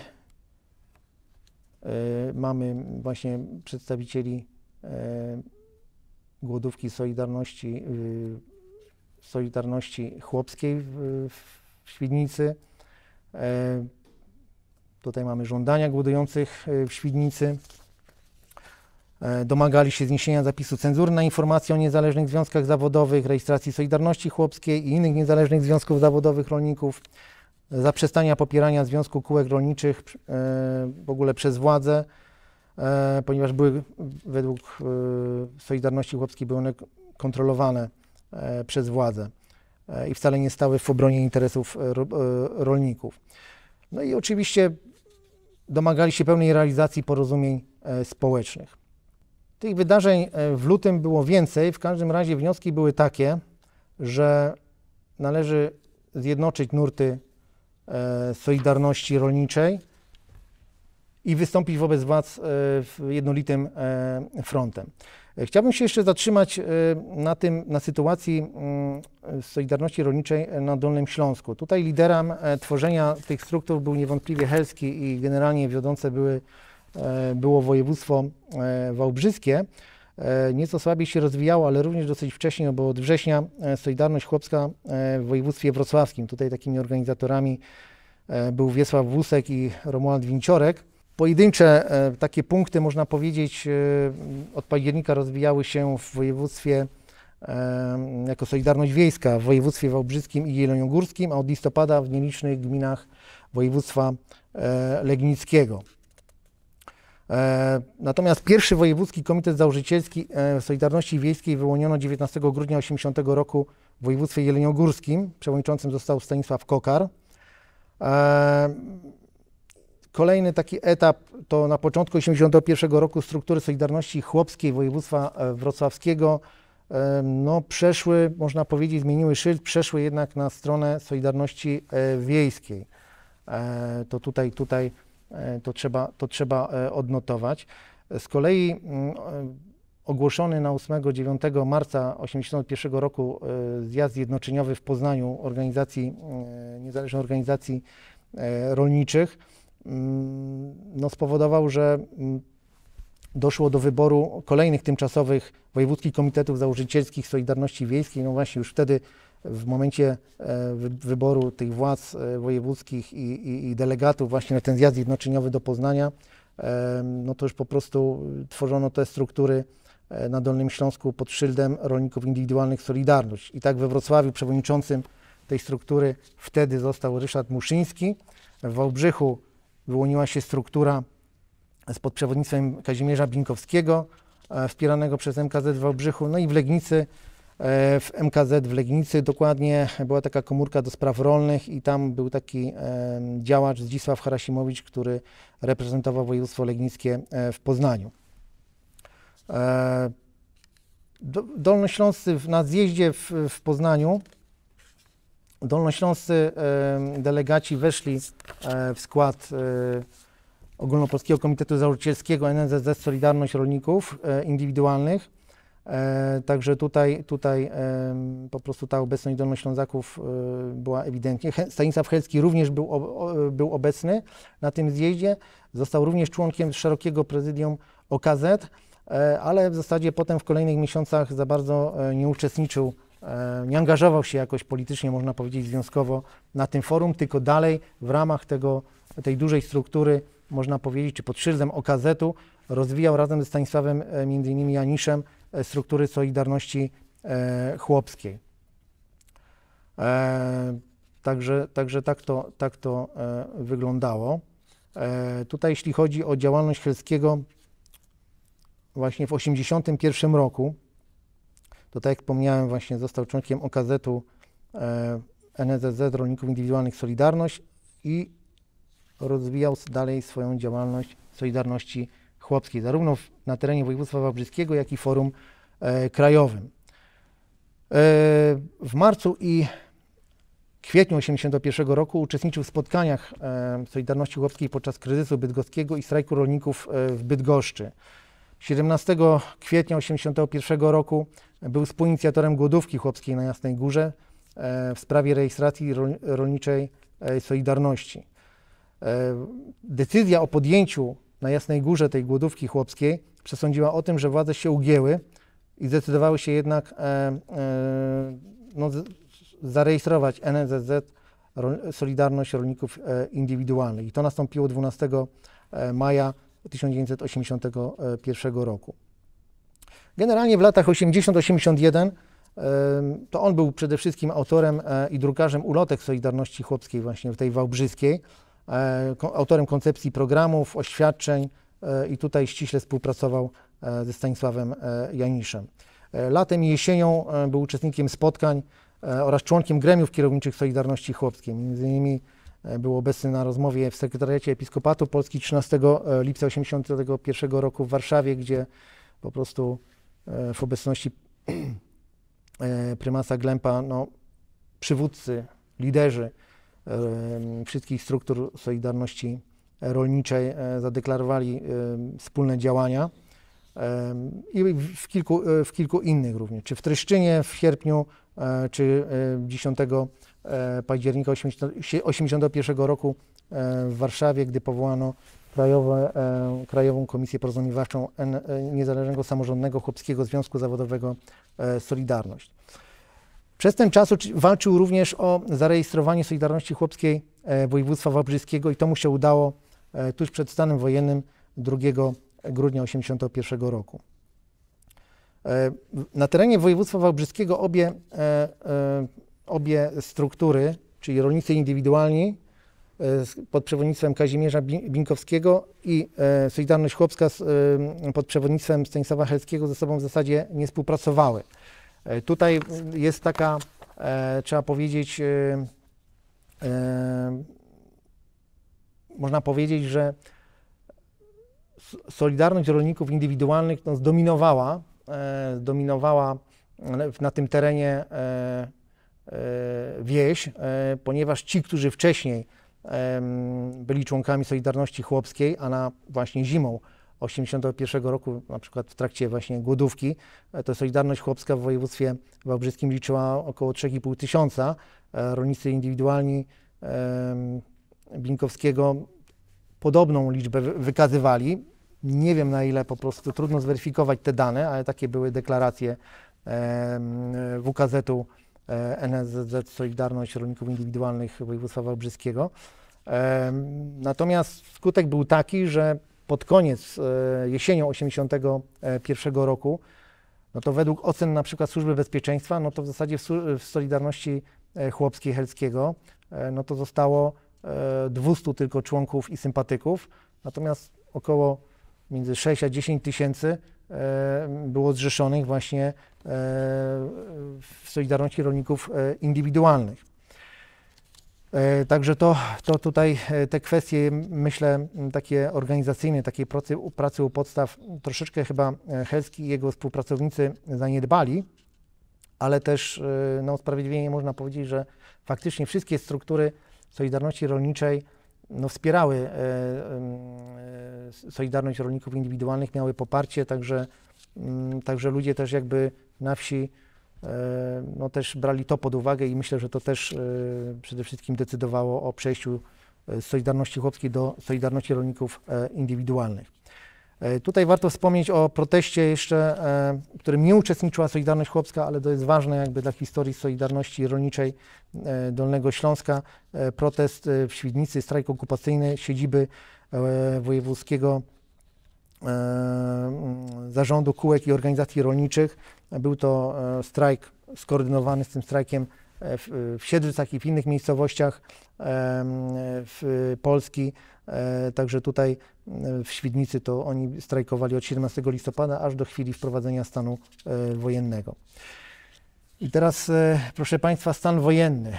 mamy właśnie przedstawicieli głodówki Solidarności, Solidarności Chłopskiej w, w Świdnicy. Tutaj mamy żądania głodujących w Świdnicy. Domagali się zniesienia zapisu cenzury na informacje o niezależnych związkach zawodowych, rejestracji Solidarności Chłopskiej i innych niezależnych związków zawodowych rolników, zaprzestania popierania Związku Kółek Rolniczych w ogóle przez władze, ponieważ były według Solidarności Chłopskiej były one kontrolowane przez władze i wcale nie stały w obronie interesów rolników. No i oczywiście domagali się pełnej realizacji porozumień społecznych. Tych wydarzeń w lutym było więcej, w każdym razie wnioski były takie, że należy zjednoczyć nurty Solidarności Rolniczej i wystąpić wobec władz jednolitym frontem. Chciałbym się jeszcze zatrzymać na tym, na sytuacji Solidarności Rolniczej na Dolnym Śląsku. Tutaj liderem tworzenia tych struktur był niewątpliwie Helski i generalnie wiodące były, było województwo wałbrzyskie. Nieco słabiej się rozwijało, ale również dosyć wcześnie, bo od września Solidarność Chłopska w województwie wrocławskim. Tutaj takimi organizatorami był Wiesław Wusek i Romuald Winciorek. Pojedyncze takie punkty, można powiedzieć, od października rozwijały się w województwie jako Solidarność Wiejska w województwie wałbrzyskim i jeleniogórskim, a od listopada w nielicznych gminach województwa legnickiego. Natomiast pierwszy Wojewódzki Komitet Założycielski Solidarności Wiejskiej wyłoniono dziewiętnastego grudnia tysiąc dziewięćset osiemdziesiątego roku w województwie jeleniogórskim. Przewodniczącym został Stanisław Kokar. Kolejny taki etap to na początku tysiąc dziewięćset osiemdziesiątego pierwszego roku struktury Solidarności Chłopskiej województwa wrocławskiego no, przeszły, można powiedzieć, zmieniły szyld, przeszły jednak na stronę Solidarności Wiejskiej. To tutaj, tutaj to trzeba, to trzeba odnotować. Z kolei ogłoszony na ósmego dziewiątego marca tysiąc dziewięćset osiemdziesiątego pierwszego roku zjazd zjednoczeniowy w Poznaniu organizacji, niezależnej organizacji rolniczych no, spowodował, że doszło do wyboru kolejnych tymczasowych wojewódzkich komitetów założycielskich Solidarności Wiejskiej. No właśnie już wtedy w momencie wyboru tych władz wojewódzkich i, i, i delegatów właśnie na ten zjazd zjednoczeniowy do Poznania, no to już po prostu tworzono te struktury na Dolnym Śląsku pod szyldem rolników indywidualnych Solidarność. I tak we Wrocławiu przewodniczącym tej struktury wtedy został Ryszard Muszyński. W Wałbrzychu wyłoniła się struktura pod przewodnictwem Kazimierza Binkowskiego, wspieranego przez M K Z w Wałbrzychu, no i w Legnicy, w M K Z w Legnicy dokładnie była taka komórka do spraw rolnych i tam był taki działacz Zdzisław Harasimowicz, który reprezentował województwo legnickie w Poznaniu. Dolnośląscy na zjeździe w, w Poznaniu, dolnośląscy delegaci weszli w skład Ogólnopolskiego Komitetu Założycielskiego N S Z Z Solidarność Rolników Indywidualnych. Także tutaj, tutaj po prostu ta obecność Dolnoślązaków była ewidentnie. Stanisław Helski również był, był obecny na tym zjeździe. Został również członkiem szerokiego prezydium O K Z, ale w zasadzie potem w kolejnych miesiącach za bardzo nie uczestniczył, nie angażował się jakoś politycznie, można powiedzieć związkowo na tym forum, tylko dalej w ramach tego, tej dużej struktury, można powiedzieć, czy pod szyldem O K Z-u rozwijał razem ze Stanisławem między innymi Janiszem struktury Solidarności Chłopskiej. Także, także tak to, tak to wyglądało. Tutaj jeśli chodzi o działalność Helskiego, właśnie w osiemdziesiątym pierwszym roku, to tak jak wspomniałem, właśnie został członkiem O K Z-u N S Z Z Rolników Indywidualnych Solidarność i rozwijał dalej swoją działalność Solidarności Chłopskiej, zarówno w, na terenie województwa wałbrzyskiego, jak i forum e, krajowym. E, w marcu i kwietniu osiemdziesiątego pierwszego roku uczestniczył w spotkaniach e, Solidarności Chłopskiej podczas kryzysu bydgoskiego i strajku rolników e, w Bydgoszczy. siedemnastego kwietnia osiemdziesiątego pierwszego roku był współinicjatorem głodówki chłopskiej na Jasnej Górze e, w sprawie rejestracji rol, rolniczej e, Solidarności. E, decyzja o podjęciu na Jasnej Górze tej głodówki chłopskiej przesądziła o tym, że władze się ugięły i zdecydowały się jednak e, e, no, z, zarejestrować N S Z Z Solidarność Rolników e, Indywidualnych. I to nastąpiło dwunastego maja tysiąc dziewięćset osiemdziesiątego pierwszego roku. Generalnie w latach osiemdziesiątym do osiemdziesiątego pierwszego to on był przede wszystkim autorem i drukarzem ulotek Solidarności Chłopskiej właśnie w tej wałbrzyskiej, autorem koncepcji programów, oświadczeń i tutaj ściśle współpracował ze Stanisławem Janiszem. Latem i jesienią był uczestnikiem spotkań oraz członkiem gremiów kierowniczych Solidarności Chłopskiej. Między innymi był obecny na rozmowie w Sekretariacie Episkopatu Polski trzynastego lipca osiemdziesiątego pierwszego roku w Warszawie, gdzie po prostu w obecności prymasa Glempa, no, przywódcy, liderzy wszystkich struktur Solidarności Rolniczej zadeklarowali wspólne działania i w kilku, w kilku innych również, czy w Tryszczynie w sierpniu, czy dziesiątego października osiemdziesiątego pierwszego roku w Warszawie, gdy powołano Krajowe, Krajową Komisję Porozumiewawczą Niezależnego Samorządnego Chłopskiego Związku Zawodowego Solidarność. Przez ten czas walczył również o zarejestrowanie Solidarności Chłopskiej województwa wałbrzyskiego i to mu się udało tuż przed stanem wojennym drugiego grudnia osiemdziesiątego pierwszego roku. Na terenie województwa wałbrzyskiego obie, obie struktury, czyli rolnicy indywidualni pod przewodnictwem Kazimierza Binkowskiego i Solidarność Chłopska pod przewodnictwem Stanisława Helskiego ze sobą w zasadzie nie współpracowały. Tutaj jest taka, trzeba powiedzieć, można powiedzieć, że Solidarność Rolników Indywidualnych no, zdominowała, zdominowała na tym terenie wieś, ponieważ ci, którzy wcześniej byli członkami Solidarności Chłopskiej, a na właśnie zimą osiemdziesiątego pierwszego roku, na przykład w trakcie właśnie głodówki, to Solidarność Chłopska w województwie wałbrzyskim liczyła około trzy i pół tysiąca. Rolnicy indywidualni Binkowskiego podobną liczbę wykazywali. Nie wiem, na ile, po prostu trudno zweryfikować te dane, ale takie były deklaracje W K Z-u N S Z Z Solidarność Rolników Indywidualnych Województwa Wałbrzyskiego. Natomiast skutek był taki, że pod koniec jesienią osiemdziesiątego pierwszego roku, no to według ocen na przykład Służby Bezpieczeństwa, no to w zasadzie w, w Solidarności Chłopskiej Helskiego, no to zostało dwustu tylko członków i sympatyków, natomiast około między sześć a dziesięć tysięcy było zrzeszonych właśnie w Solidarności Rolników Indywidualnych. Także to, to tutaj te kwestie, myślę, takie organizacyjne, takiej pracy, pracy u podstaw troszeczkę chyba Helski i jego współpracownicy zaniedbali, ale też na usprawiedliwienie można powiedzieć, że faktycznie wszystkie struktury Solidarności Rolniczej no, wspierały e, e, Solidarność Rolników Indywidualnych, miały poparcie, także, m, także ludzie też jakby na wsi e, no, też brali to pod uwagę i myślę, że to też e, przede wszystkim decydowało o przejściu z Solidarności Chłopskiej do Solidarności Rolników e, Indywidualnych. E, tutaj warto wspomnieć o proteście jeszcze, e, w którym nie uczestniczyła Solidarność Chłopska, ale to jest ważne jakby dla historii Solidarności Rolniczej e, Dolnego Śląska. E, protest w Świdnicy, strajk okupacyjny siedziby e, Wojewódzkiego e, Zarządu Kółek i Organizacji Rolniczych. Był to e, strajk skoordynowany z tym strajkiem w, w Siedlcach i w innych miejscowościach w Polski. Także tutaj w Świdnicy to oni strajkowali od siedemnastego listopada aż do chwili wprowadzenia stanu wojennego. I teraz, proszę Państwa, stan wojenny.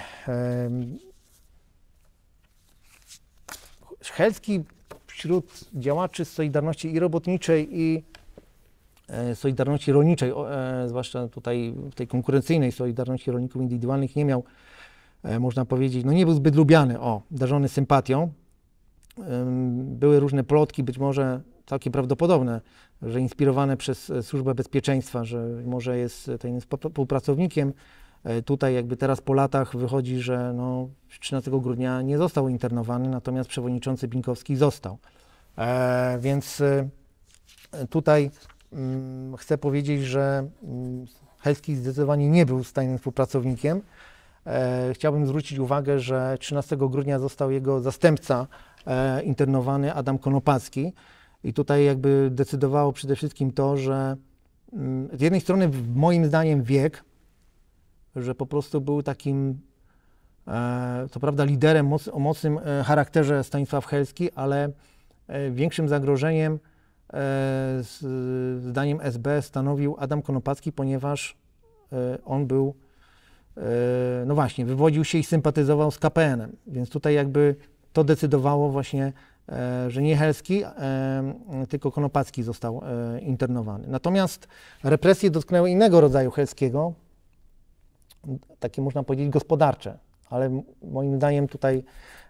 Helski wśród działaczy Solidarności i robotniczej, i Solidarności rolniczej, zwłaszcza tutaj w tej konkurencyjnej Solidarności Rolników Indywidualnych, nie miał, można powiedzieć, no nie był zbyt lubiany, o, darzony sympatią. Były różne plotki, być może całkiem prawdopodobne, że inspirowane przez Służbę Bezpieczeństwa, że może jest tajnym współpracownikiem. Tutaj jakby teraz po latach wychodzi, że no trzynastego grudnia nie został internowany, natomiast przewodniczący Binkowski został. E, więc tutaj mm, chcę powiedzieć, że mm, Helski zdecydowanie nie był tajnym współpracownikiem. E, chciałbym zwrócić uwagę, że trzynastego grudnia został jego zastępca e, internowany, Adam Konopacki. I tutaj jakby decydowało przede wszystkim to, że mm, z jednej strony moim zdaniem wiek, że po prostu był takim, e, co prawda liderem moc, o mocnym e, charakterze Stanisław Helski, ale e, większym zagrożeniem e, z, zdaniem S B stanowił Adam Konopacki, ponieważ e, on był, e, no właśnie, wywodził się i sympatyzował z K P N em, więc tutaj jakby to decydowało właśnie, e, że nie Helski, e, tylko Konopacki został e, internowany. Natomiast represje dotknęły innego rodzaju Helskiego, takie można powiedzieć gospodarcze, ale moim zdaniem tutaj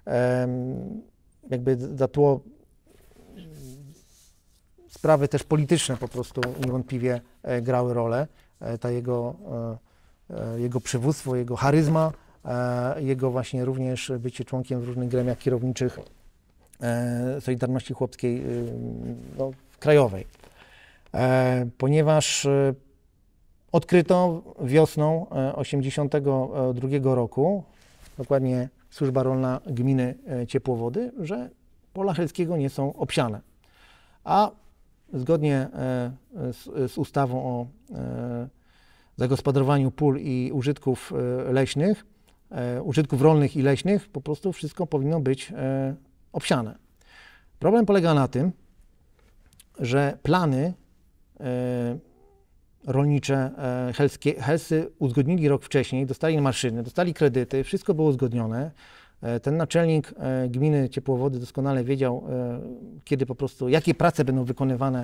jakby za tło sprawy też polityczne po prostu niewątpliwie grały rolę. Ta jego, jego przywództwo, jego charyzma, jego właśnie również bycie członkiem w różnych gremiach kierowniczych Solidarności Chłopskiej no, krajowej. Ponieważ odkryto wiosną osiemdziesiątego drugiego roku, dokładnie Służba Rolna Gminy Ciepłowody, że pola Helskiego nie są obsiane. A zgodnie z, z ustawą o zagospodarowaniu pól i użytków leśnych, użytków rolnych i leśnych, po prostu wszystko powinno być obsiane. Problem polega na tym, że plany rolnicze helskie, Helscy uzgodnili rok wcześniej, dostali maszyny, dostali kredyty, wszystko było uzgodnione. Ten naczelnik gminy Ciepłowody doskonale wiedział, kiedy po prostu, jakie prace będą wykonywane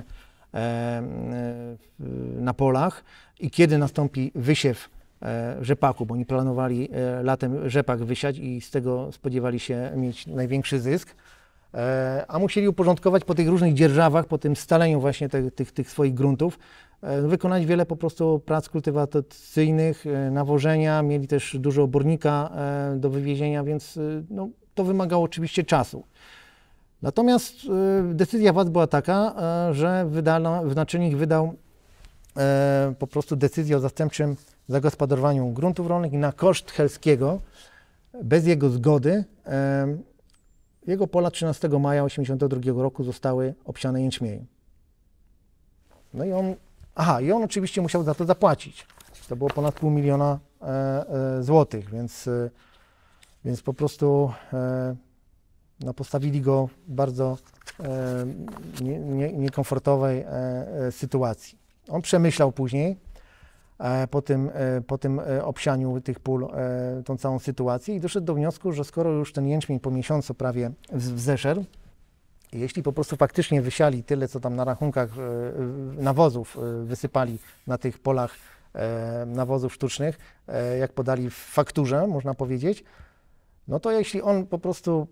na polach i kiedy nastąpi wysiew rzepaku, bo oni planowali latem rzepak wysiać i z tego spodziewali się mieć największy zysk. A musieli uporządkować po tych różnych dzierżawach, po tym scaleniu właśnie te, tych, tych swoich gruntów, wykonać wiele po prostu prac kultywacyjnych, nawożenia, mieli też dużo obornika do wywiezienia, więc no, to wymagało oczywiście czasu. Natomiast decyzja władz była taka, że wydano, naczelnik wydał po prostu decyzję o zastępczym zagospodarowaniu gruntów rolnych i na koszt Helskiego, bez jego zgody, jego pola trzynastego maja tysiąc dziewięćset osiemdziesiątego drugiego roku zostały obsiane jęczmieniem. No i on, aha, i on oczywiście musiał za to zapłacić. To było ponad pół miliona e, e, złotych, więc, e, więc po prostu e, no, postawili go w bardzo e, nie, nie, niekomfortowej e, e, sytuacji. On przemyślał później, e, po tym, e, po tym e, obsianiu tych pól, e, tą całą sytuację i doszedł do wniosku, że skoro już ten jęczmień po miesiącu prawie wzeszedł, jeśli po prostu faktycznie wysiali tyle, co tam na rachunkach nawozów wysypali na tych polach nawozów sztucznych, jak podali w fakturze, można powiedzieć, no to jeśli on po prostu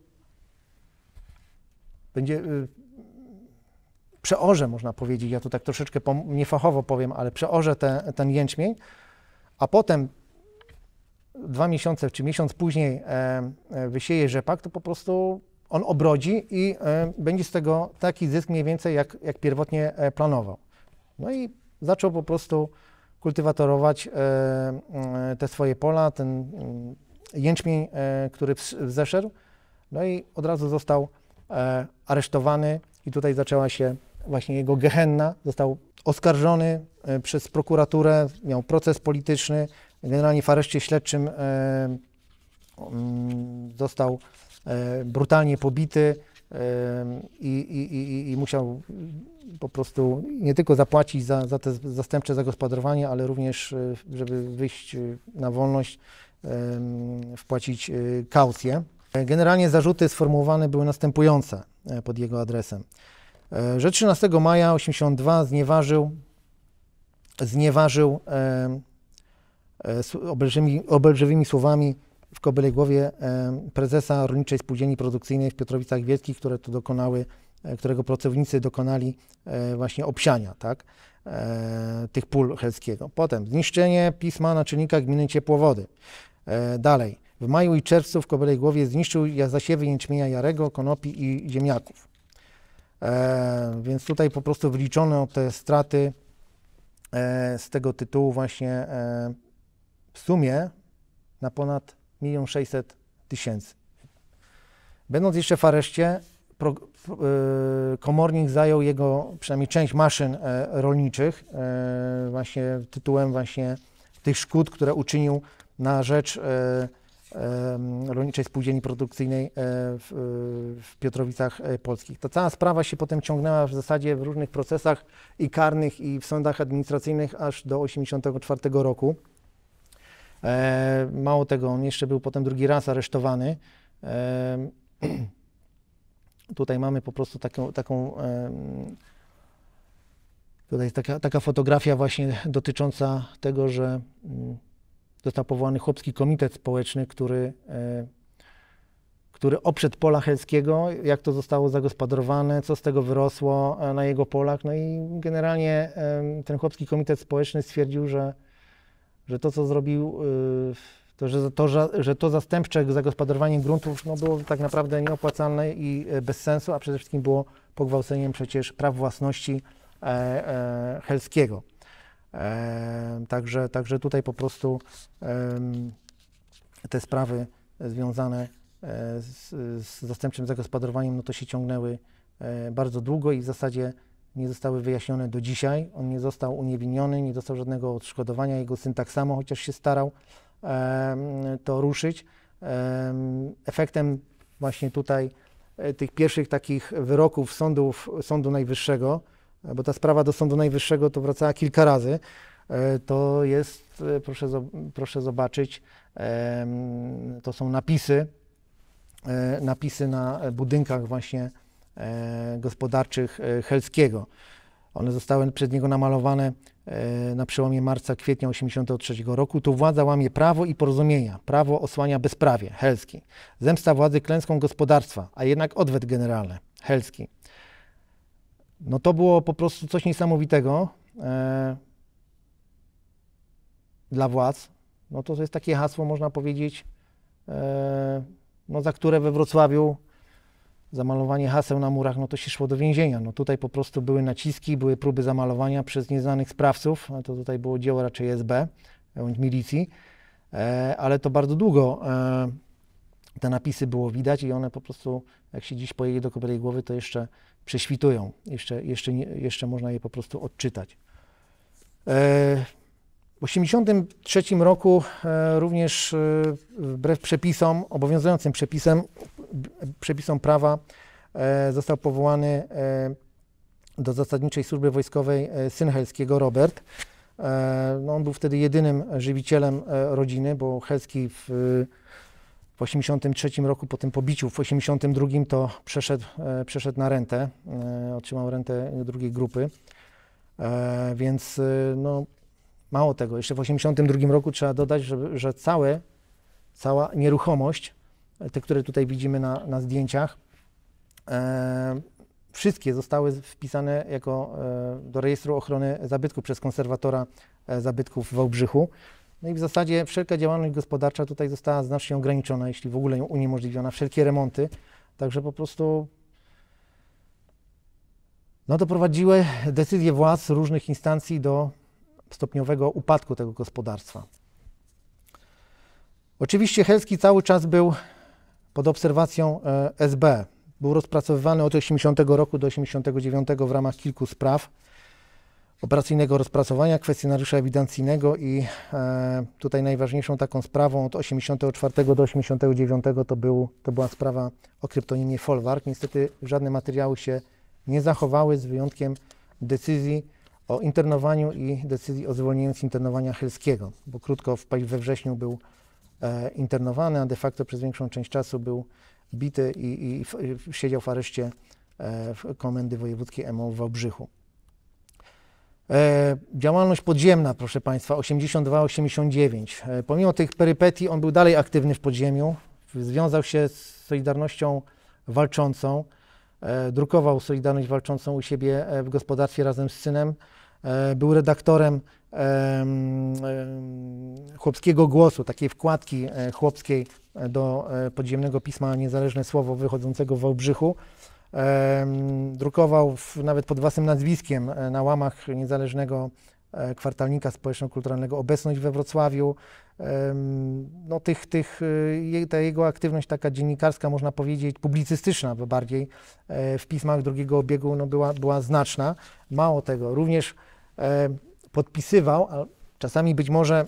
będzie przeorze, można powiedzieć, ja tu tak troszeczkę niefachowo powiem, ale przeorze te, ten jęczmień, a potem dwa miesiące czy miesiąc później wysieje rzepak, to po prostu on obrodzi i e, będzie z tego taki zysk mniej więcej, jak, jak pierwotnie e, planował. No i zaczął po prostu kultywatorować e, e, te swoje pola, ten e, jęczmień, e, który wzeszedł, no i od razu został e, aresztowany i tutaj zaczęła się właśnie jego gehenna. Został oskarżony e, przez prokuraturę, miał proces polityczny Generalnie w areszcie śledczym został brutalnie pobity i, i, i, i musiał po prostu nie tylko zapłacić za, za te zastępcze zagospodarowanie, ale również, żeby wyjść na wolność, wpłacić kaucję. Generalnie zarzuty sformułowane były następujące pod jego adresem, że trzynastego maja osiemdziesiątego drugiego znieważył, znieważył obelżywymi, obelżywymi słowami w Kobylej Głowie prezesa Rolniczej Spółdzielni Produkcyjnej w Piotrowicach Wieckich, które to dokonały, którego pracownicy dokonali właśnie obsiania, tak, tych pól Helskiego. Potem zniszczenie pisma naczelnika gminy Ciepłowody. Dalej, w maju i czerwcu w Kobylej Głowie zniszczył zasiewy jęczmienia jarego, konopi i ziemniaków. Więc tutaj po prostu wyliczono te straty z tego tytułu właśnie w sumie na ponad milion sześćset tysięcy. Będąc jeszcze w areszcie, pro, y, komornik zajął jego przynajmniej część maszyn e, rolniczych e, właśnie tytułem właśnie tych szkód, które uczynił na rzecz e, e, Rolniczej Spółdzielni Produkcyjnej e, w, w Piotrowicach e, Polskich. Ta cała sprawa się potem ciągnęła w zasadzie w różnych procesach i karnych, i w sądach administracyjnych aż do osiemdziesiątego czwartego roku. E, mało tego, on jeszcze był potem drugi raz aresztowany. E, tutaj mamy po prostu taką, taką e, tutaj jest taka, taka fotografia właśnie dotycząca tego, że m, został powołany Chłopski Komitet Społeczny, który, e, który oprzedł pola Helskiego, jak to zostało zagospodarowane, co z tego wyrosło na jego polach. No i generalnie e, ten Chłopski Komitet Społeczny stwierdził, że że to, co zrobił, to, że to, że to zastępcze zagospodarowanie gruntów no, było tak naprawdę nieopłacalne i bez sensu, a przede wszystkim było pogwałceniem przecież praw własności e, e, Helskiego. E, także, także tutaj po prostu e, te sprawy związane z, z zastępczym zagospodarowaniem no, to się ciągnęły e, bardzo długo i w zasadzie nie zostały wyjaśnione do dzisiaj. On nie został uniewinniony, nie dostał żadnego odszkodowania. Jego syn tak samo, chociaż się starał e, to ruszyć. E, efektem właśnie tutaj e, tych pierwszych takich wyroków sądów, Sądu Najwyższego, bo ta sprawa do Sądu Najwyższego to wracała kilka razy, e, to jest, e, proszę, proszę zobaczyć, e, to są napisy, e, napisy na budynkach właśnie E, gospodarczych e, Helskiego. One zostały przez niego namalowane e, na przełomie marca, kwietnia osiemdziesiątego trzeciego roku. Tu władza łamie prawo i porozumienia. Prawo osłania bezprawie. Helski. Zemsta władzy klęską gospodarstwa, a jednak odwet generalny. Helski. No to było po prostu coś niesamowitego e, dla władz. No to jest takie hasło, można powiedzieć, e, no za które we Wrocławiu zamalowanie haseł na murach, no to się szło do więzienia. No tutaj po prostu były naciski, były próby zamalowania przez nieznanych sprawców, no to tutaj było dzieło raczej S B bądź milicji, e, ale to bardzo długo e, te napisy było widać i one po prostu, jak się dziś pojedzie do Kobylej Głowy, to jeszcze prześwitują, jeszcze, jeszcze, nie, jeszcze można je po prostu odczytać. E, W osiemdziesiątym trzecim roku e, również e, wbrew przepisom, obowiązującym przepisem, przepisom prawa e, został powołany e, do zasadniczej służby wojskowej e, syn Helskiego, Robert. E, no on był wtedy jedynym żywicielem e, rodziny, bo Helski w, w osiemdziesiątym trzecim roku po tym pobiciu, w osiemdziesiątym drugim to przeszedł, e, przeszedł na rentę, e, otrzymał rentę drugiej grupy, e, więc e, no, mało tego, jeszcze w osiemdziesiątym drugim roku trzeba dodać, że, że całe, cała nieruchomość, te, które tutaj widzimy na, na zdjęciach, e, wszystkie zostały wpisane jako e, do rejestru ochrony zabytków przez konserwatora e, zabytków w Wałbrzychu. No i w zasadzie wszelka działalność gospodarcza tutaj została znacznie ograniczona, jeśli w ogóle uniemożliwiona, wszelkie remonty, także po prostu no, doprowadziły decyzje władz różnych instancji do stopniowego upadku tego gospodarstwa. Oczywiście Helski cały czas był pod obserwacją S B. Był rozpracowywany od osiemdziesiątego roku do osiemdziesiątego dziewiątego w ramach kilku spraw. operacyjnego rozpracowania kwestionariusza ewidencyjnego i e, tutaj najważniejszą taką sprawą od osiemdziesiątego czwartego do osiemdziesiątego dziewiątego to, był, to była sprawa o kryptonimie Folwark. Niestety żadne materiały się nie zachowały z wyjątkiem decyzji o internowaniu i decyzji o zwolnieniu z internowania Helskiego, bo krótko w, we wrześniu był e, internowany, a de facto przez większą część czasu był bity i, i, i siedział w areszcie e, w Komendy Wojewódzkiej M O w Wałbrzychu. E, działalność podziemna, proszę Państwa, osiemdziesiąt dwa osiemdziesiąt dziewięć. E, pomimo tych perypetii on był dalej aktywny w podziemiu, związał się z Solidarnością Walczącą, e, drukował Solidarność Walczącą u siebie w gospodarstwie razem z synem, e, był redaktorem e, e, Chłopskiego Głosu, takiej wkładki e, chłopskiej do e, podziemnego pisma Niezależne Słowo wychodzącego w Wałbrzychu. E, drukował w, nawet pod własnym nazwiskiem e, na łamach niezależnego e, kwartalnika społeczno-kulturalnego Obecność we Wrocławiu. E, no, tych, tych, e, ta jego aktywność taka dziennikarska, można powiedzieć, publicystyczna bardziej e, w pismach drugiego obiegu no, była, była znaczna. Mało tego, również e, podpisywał, a czasami być może,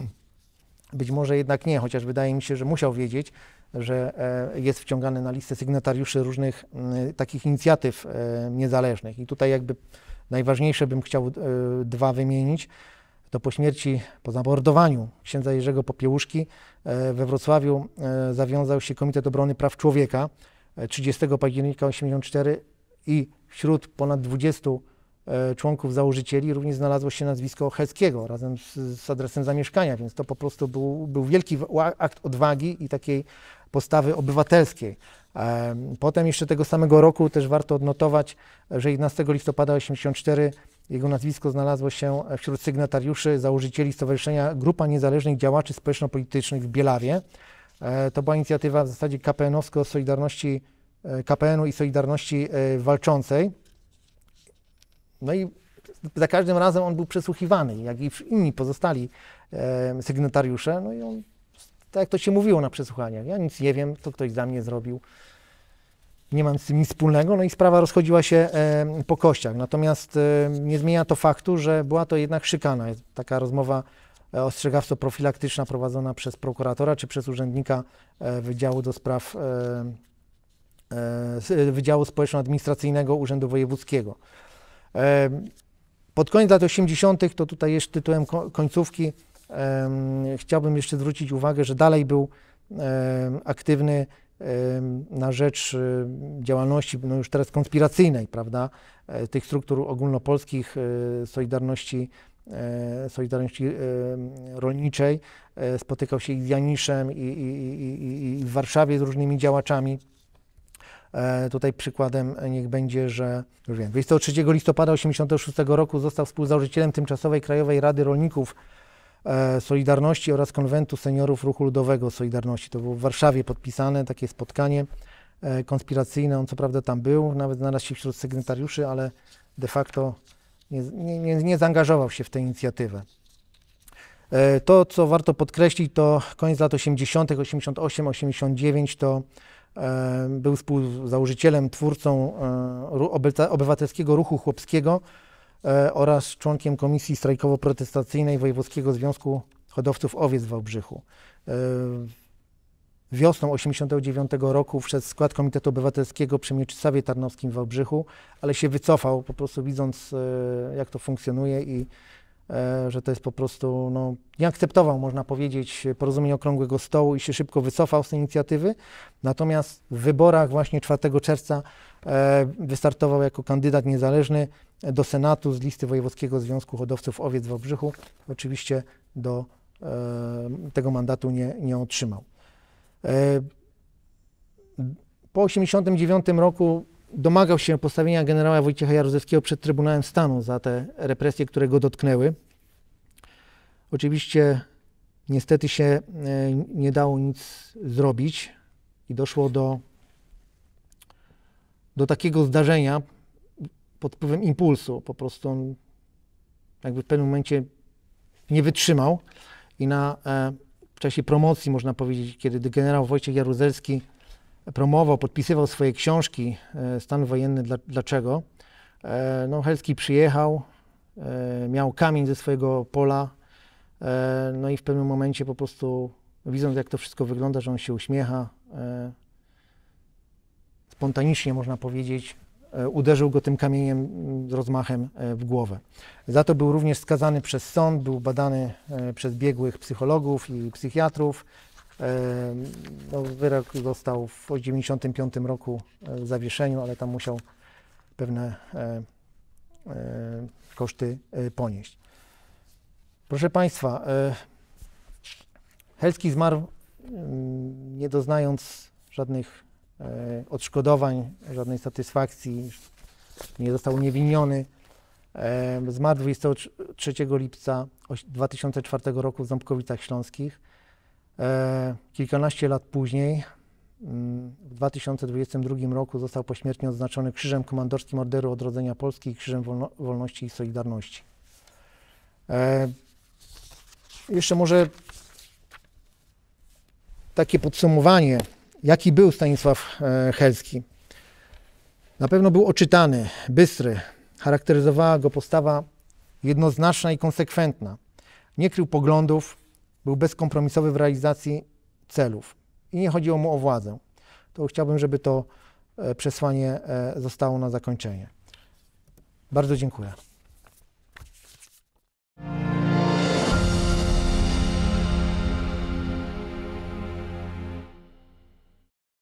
być może jednak nie, chociaż wydaje mi się, że musiał wiedzieć, że jest wciągany na listę sygnatariuszy różnych takich inicjatyw niezależnych. I tutaj jakby najważniejsze bym chciał dwa wymienić. To po śmierci, po zamordowaniu księdza Jerzego Popiełuszki we Wrocławiu zawiązał się Komitet Obrony Praw Człowieka trzydziestego października osiemdziesiątego czwartego i wśród ponad dwudziestu członków założycieli również znalazło się nazwisko Helskiego razem z, z adresem zamieszkania, więc to po prostu był, był wielki akt odwagi i takiej postawy obywatelskiej. Potem jeszcze tego samego roku też warto odnotować, że jedenastego listopada osiemdziesiątego czwartego jego nazwisko znalazło się wśród sygnatariuszy założycieli Stowarzyszenia Grupa Niezależnych Działaczy Społeczno-Politycznych w Bielawie. To była inicjatywa w zasadzie K P N-owsko-Solidarności, K P N-u i Solidarności Walczącej. No i za każdym razem on był przesłuchiwany, jak i inni pozostali e, sygnatariusze. No i on, tak jak to się mówiło na przesłuchaniach, ja nic nie wiem, to ktoś za mnie zrobił, nie mam z tym nic wspólnego. No i sprawa rozchodziła się e, po kościach. Natomiast e, nie zmienia to faktu, że była to jednak szykana. Jest taka rozmowa e, ostrzegawczo-profilaktyczna prowadzona przez prokuratora czy przez urzędnika e, Wydziału do Spraw e, e, Wydziału Społeczno-Administracyjnego Urzędu Wojewódzkiego. Pod koniec lat osiemdziesiątych, to tutaj jeszcze tytułem końcówki, chciałbym jeszcze zwrócić uwagę, że dalej był aktywny na rzecz działalności, no już teraz konspiracyjnej, prawda, tych struktur ogólnopolskich Solidarności, Solidarności Rolniczej. Spotykał się i z Janiszem, i, i, i, i w Warszawie z różnymi działaczami. E, tutaj przykładem niech będzie, że już wiem, dwudziestego trzeciego listopada tysiąc dziewięćset osiemdziesiątego szóstego roku został współzałożycielem tymczasowej Krajowej Rady Rolników e, Solidarności oraz Konwentu Seniorów Ruchu Ludowego Solidarności. To było w Warszawie podpisane takie spotkanie e, konspiracyjne. On co prawda tam był, nawet znalazł się wśród sygnatariuszy, ale de facto nie, nie, nie, nie zaangażował się w tę inicjatywę. E, to, co warto podkreślić, to koniec lat osiemdziesiątych, osiemdziesiąt osiem osiemdziesiąt dziewięć, to był współzałożycielem, twórcą Obywatelskiego Ruchu Chłopskiego oraz członkiem Komisji Strajkowo-Protestacyjnej Wojewódzkiego Związku Hodowców Owiec w Wałbrzychu. Wiosną tysiąc dziewięćset osiemdziesiątego dziewiątego roku wszedł w skład Komitetu Obywatelskiego przy Mieczysławie Tarnowskim w Wałbrzychu, ale się wycofał, po prostu widząc, jak to funkcjonuje i że to jest po prostu, no, nie akceptował, można powiedzieć, porozumienia Okrągłego Stołu i się szybko wycofał z tej inicjatywy. Natomiast w wyborach właśnie czwartego czerwca e, wystartował jako kandydat niezależny do Senatu z listy Wojewódzkiego Związku Hodowców Owiec w Wałbrzychu. Oczywiście do e, tego mandatu nie, nie otrzymał. E, po tysiąc dziewięćset osiemdziesiątym dziewiątym roku domagał się postawienia generała Wojciecha Jaruzelskiego przed Trybunałem Stanu za te represje, które go dotknęły. Oczywiście niestety się nie dało nic zrobić i doszło do, do takiego zdarzenia pod wpływem impulsu. Po prostu on jakby w pewnym momencie nie wytrzymał i na, w czasie promocji, można powiedzieć, kiedy generał Wojciech Jaruzelski promował, podpisywał swoje książki Stan wojenny, dla, dlaczego? No, Helski przyjechał, e, miał kamień ze swojego pola, e, no i w pewnym momencie po prostu, widząc jak to wszystko wygląda, że on się uśmiecha, e, spontanicznie można powiedzieć, e, uderzył go tym kamieniem z rozmachem e, w głowę. Za to był również skazany przez sąd, był badany e, przez biegłych psychologów i psychiatrów. E, no, wyrok został w tysiąc dziewięćset dziewięćdziesiątym piątym roku w zawieszeniu, ale tam musiał pewne e, e, koszty e, ponieść. Proszę Państwa, e, Helski zmarł m, nie doznając żadnych e, odszkodowań, żadnej satysfakcji, nie został uniewinniony. E, zmarł dwudziestego trzeciego lipca dwa tysiące czwartego roku w Ząbkowicach Śląskich. E, kilkanaście lat później, w dwa tysiące dwudziestym drugim roku, został pośmiertnie odznaczony Krzyżem Komandorskim Orderu Odrodzenia Polski i Krzyżem Wolno Wolności i Solidarności. E, jeszcze może takie podsumowanie, jaki był Stanisław e, Helski. Na pewno był oczytany, bystry, charakteryzowała go postawa jednoznaczna i konsekwentna. Nie krył poglądów, był bezkompromisowy w realizacji celów i nie chodziło mu o władzę. To chciałbym, żeby to przesłanie zostało na zakończenie. Bardzo dziękuję.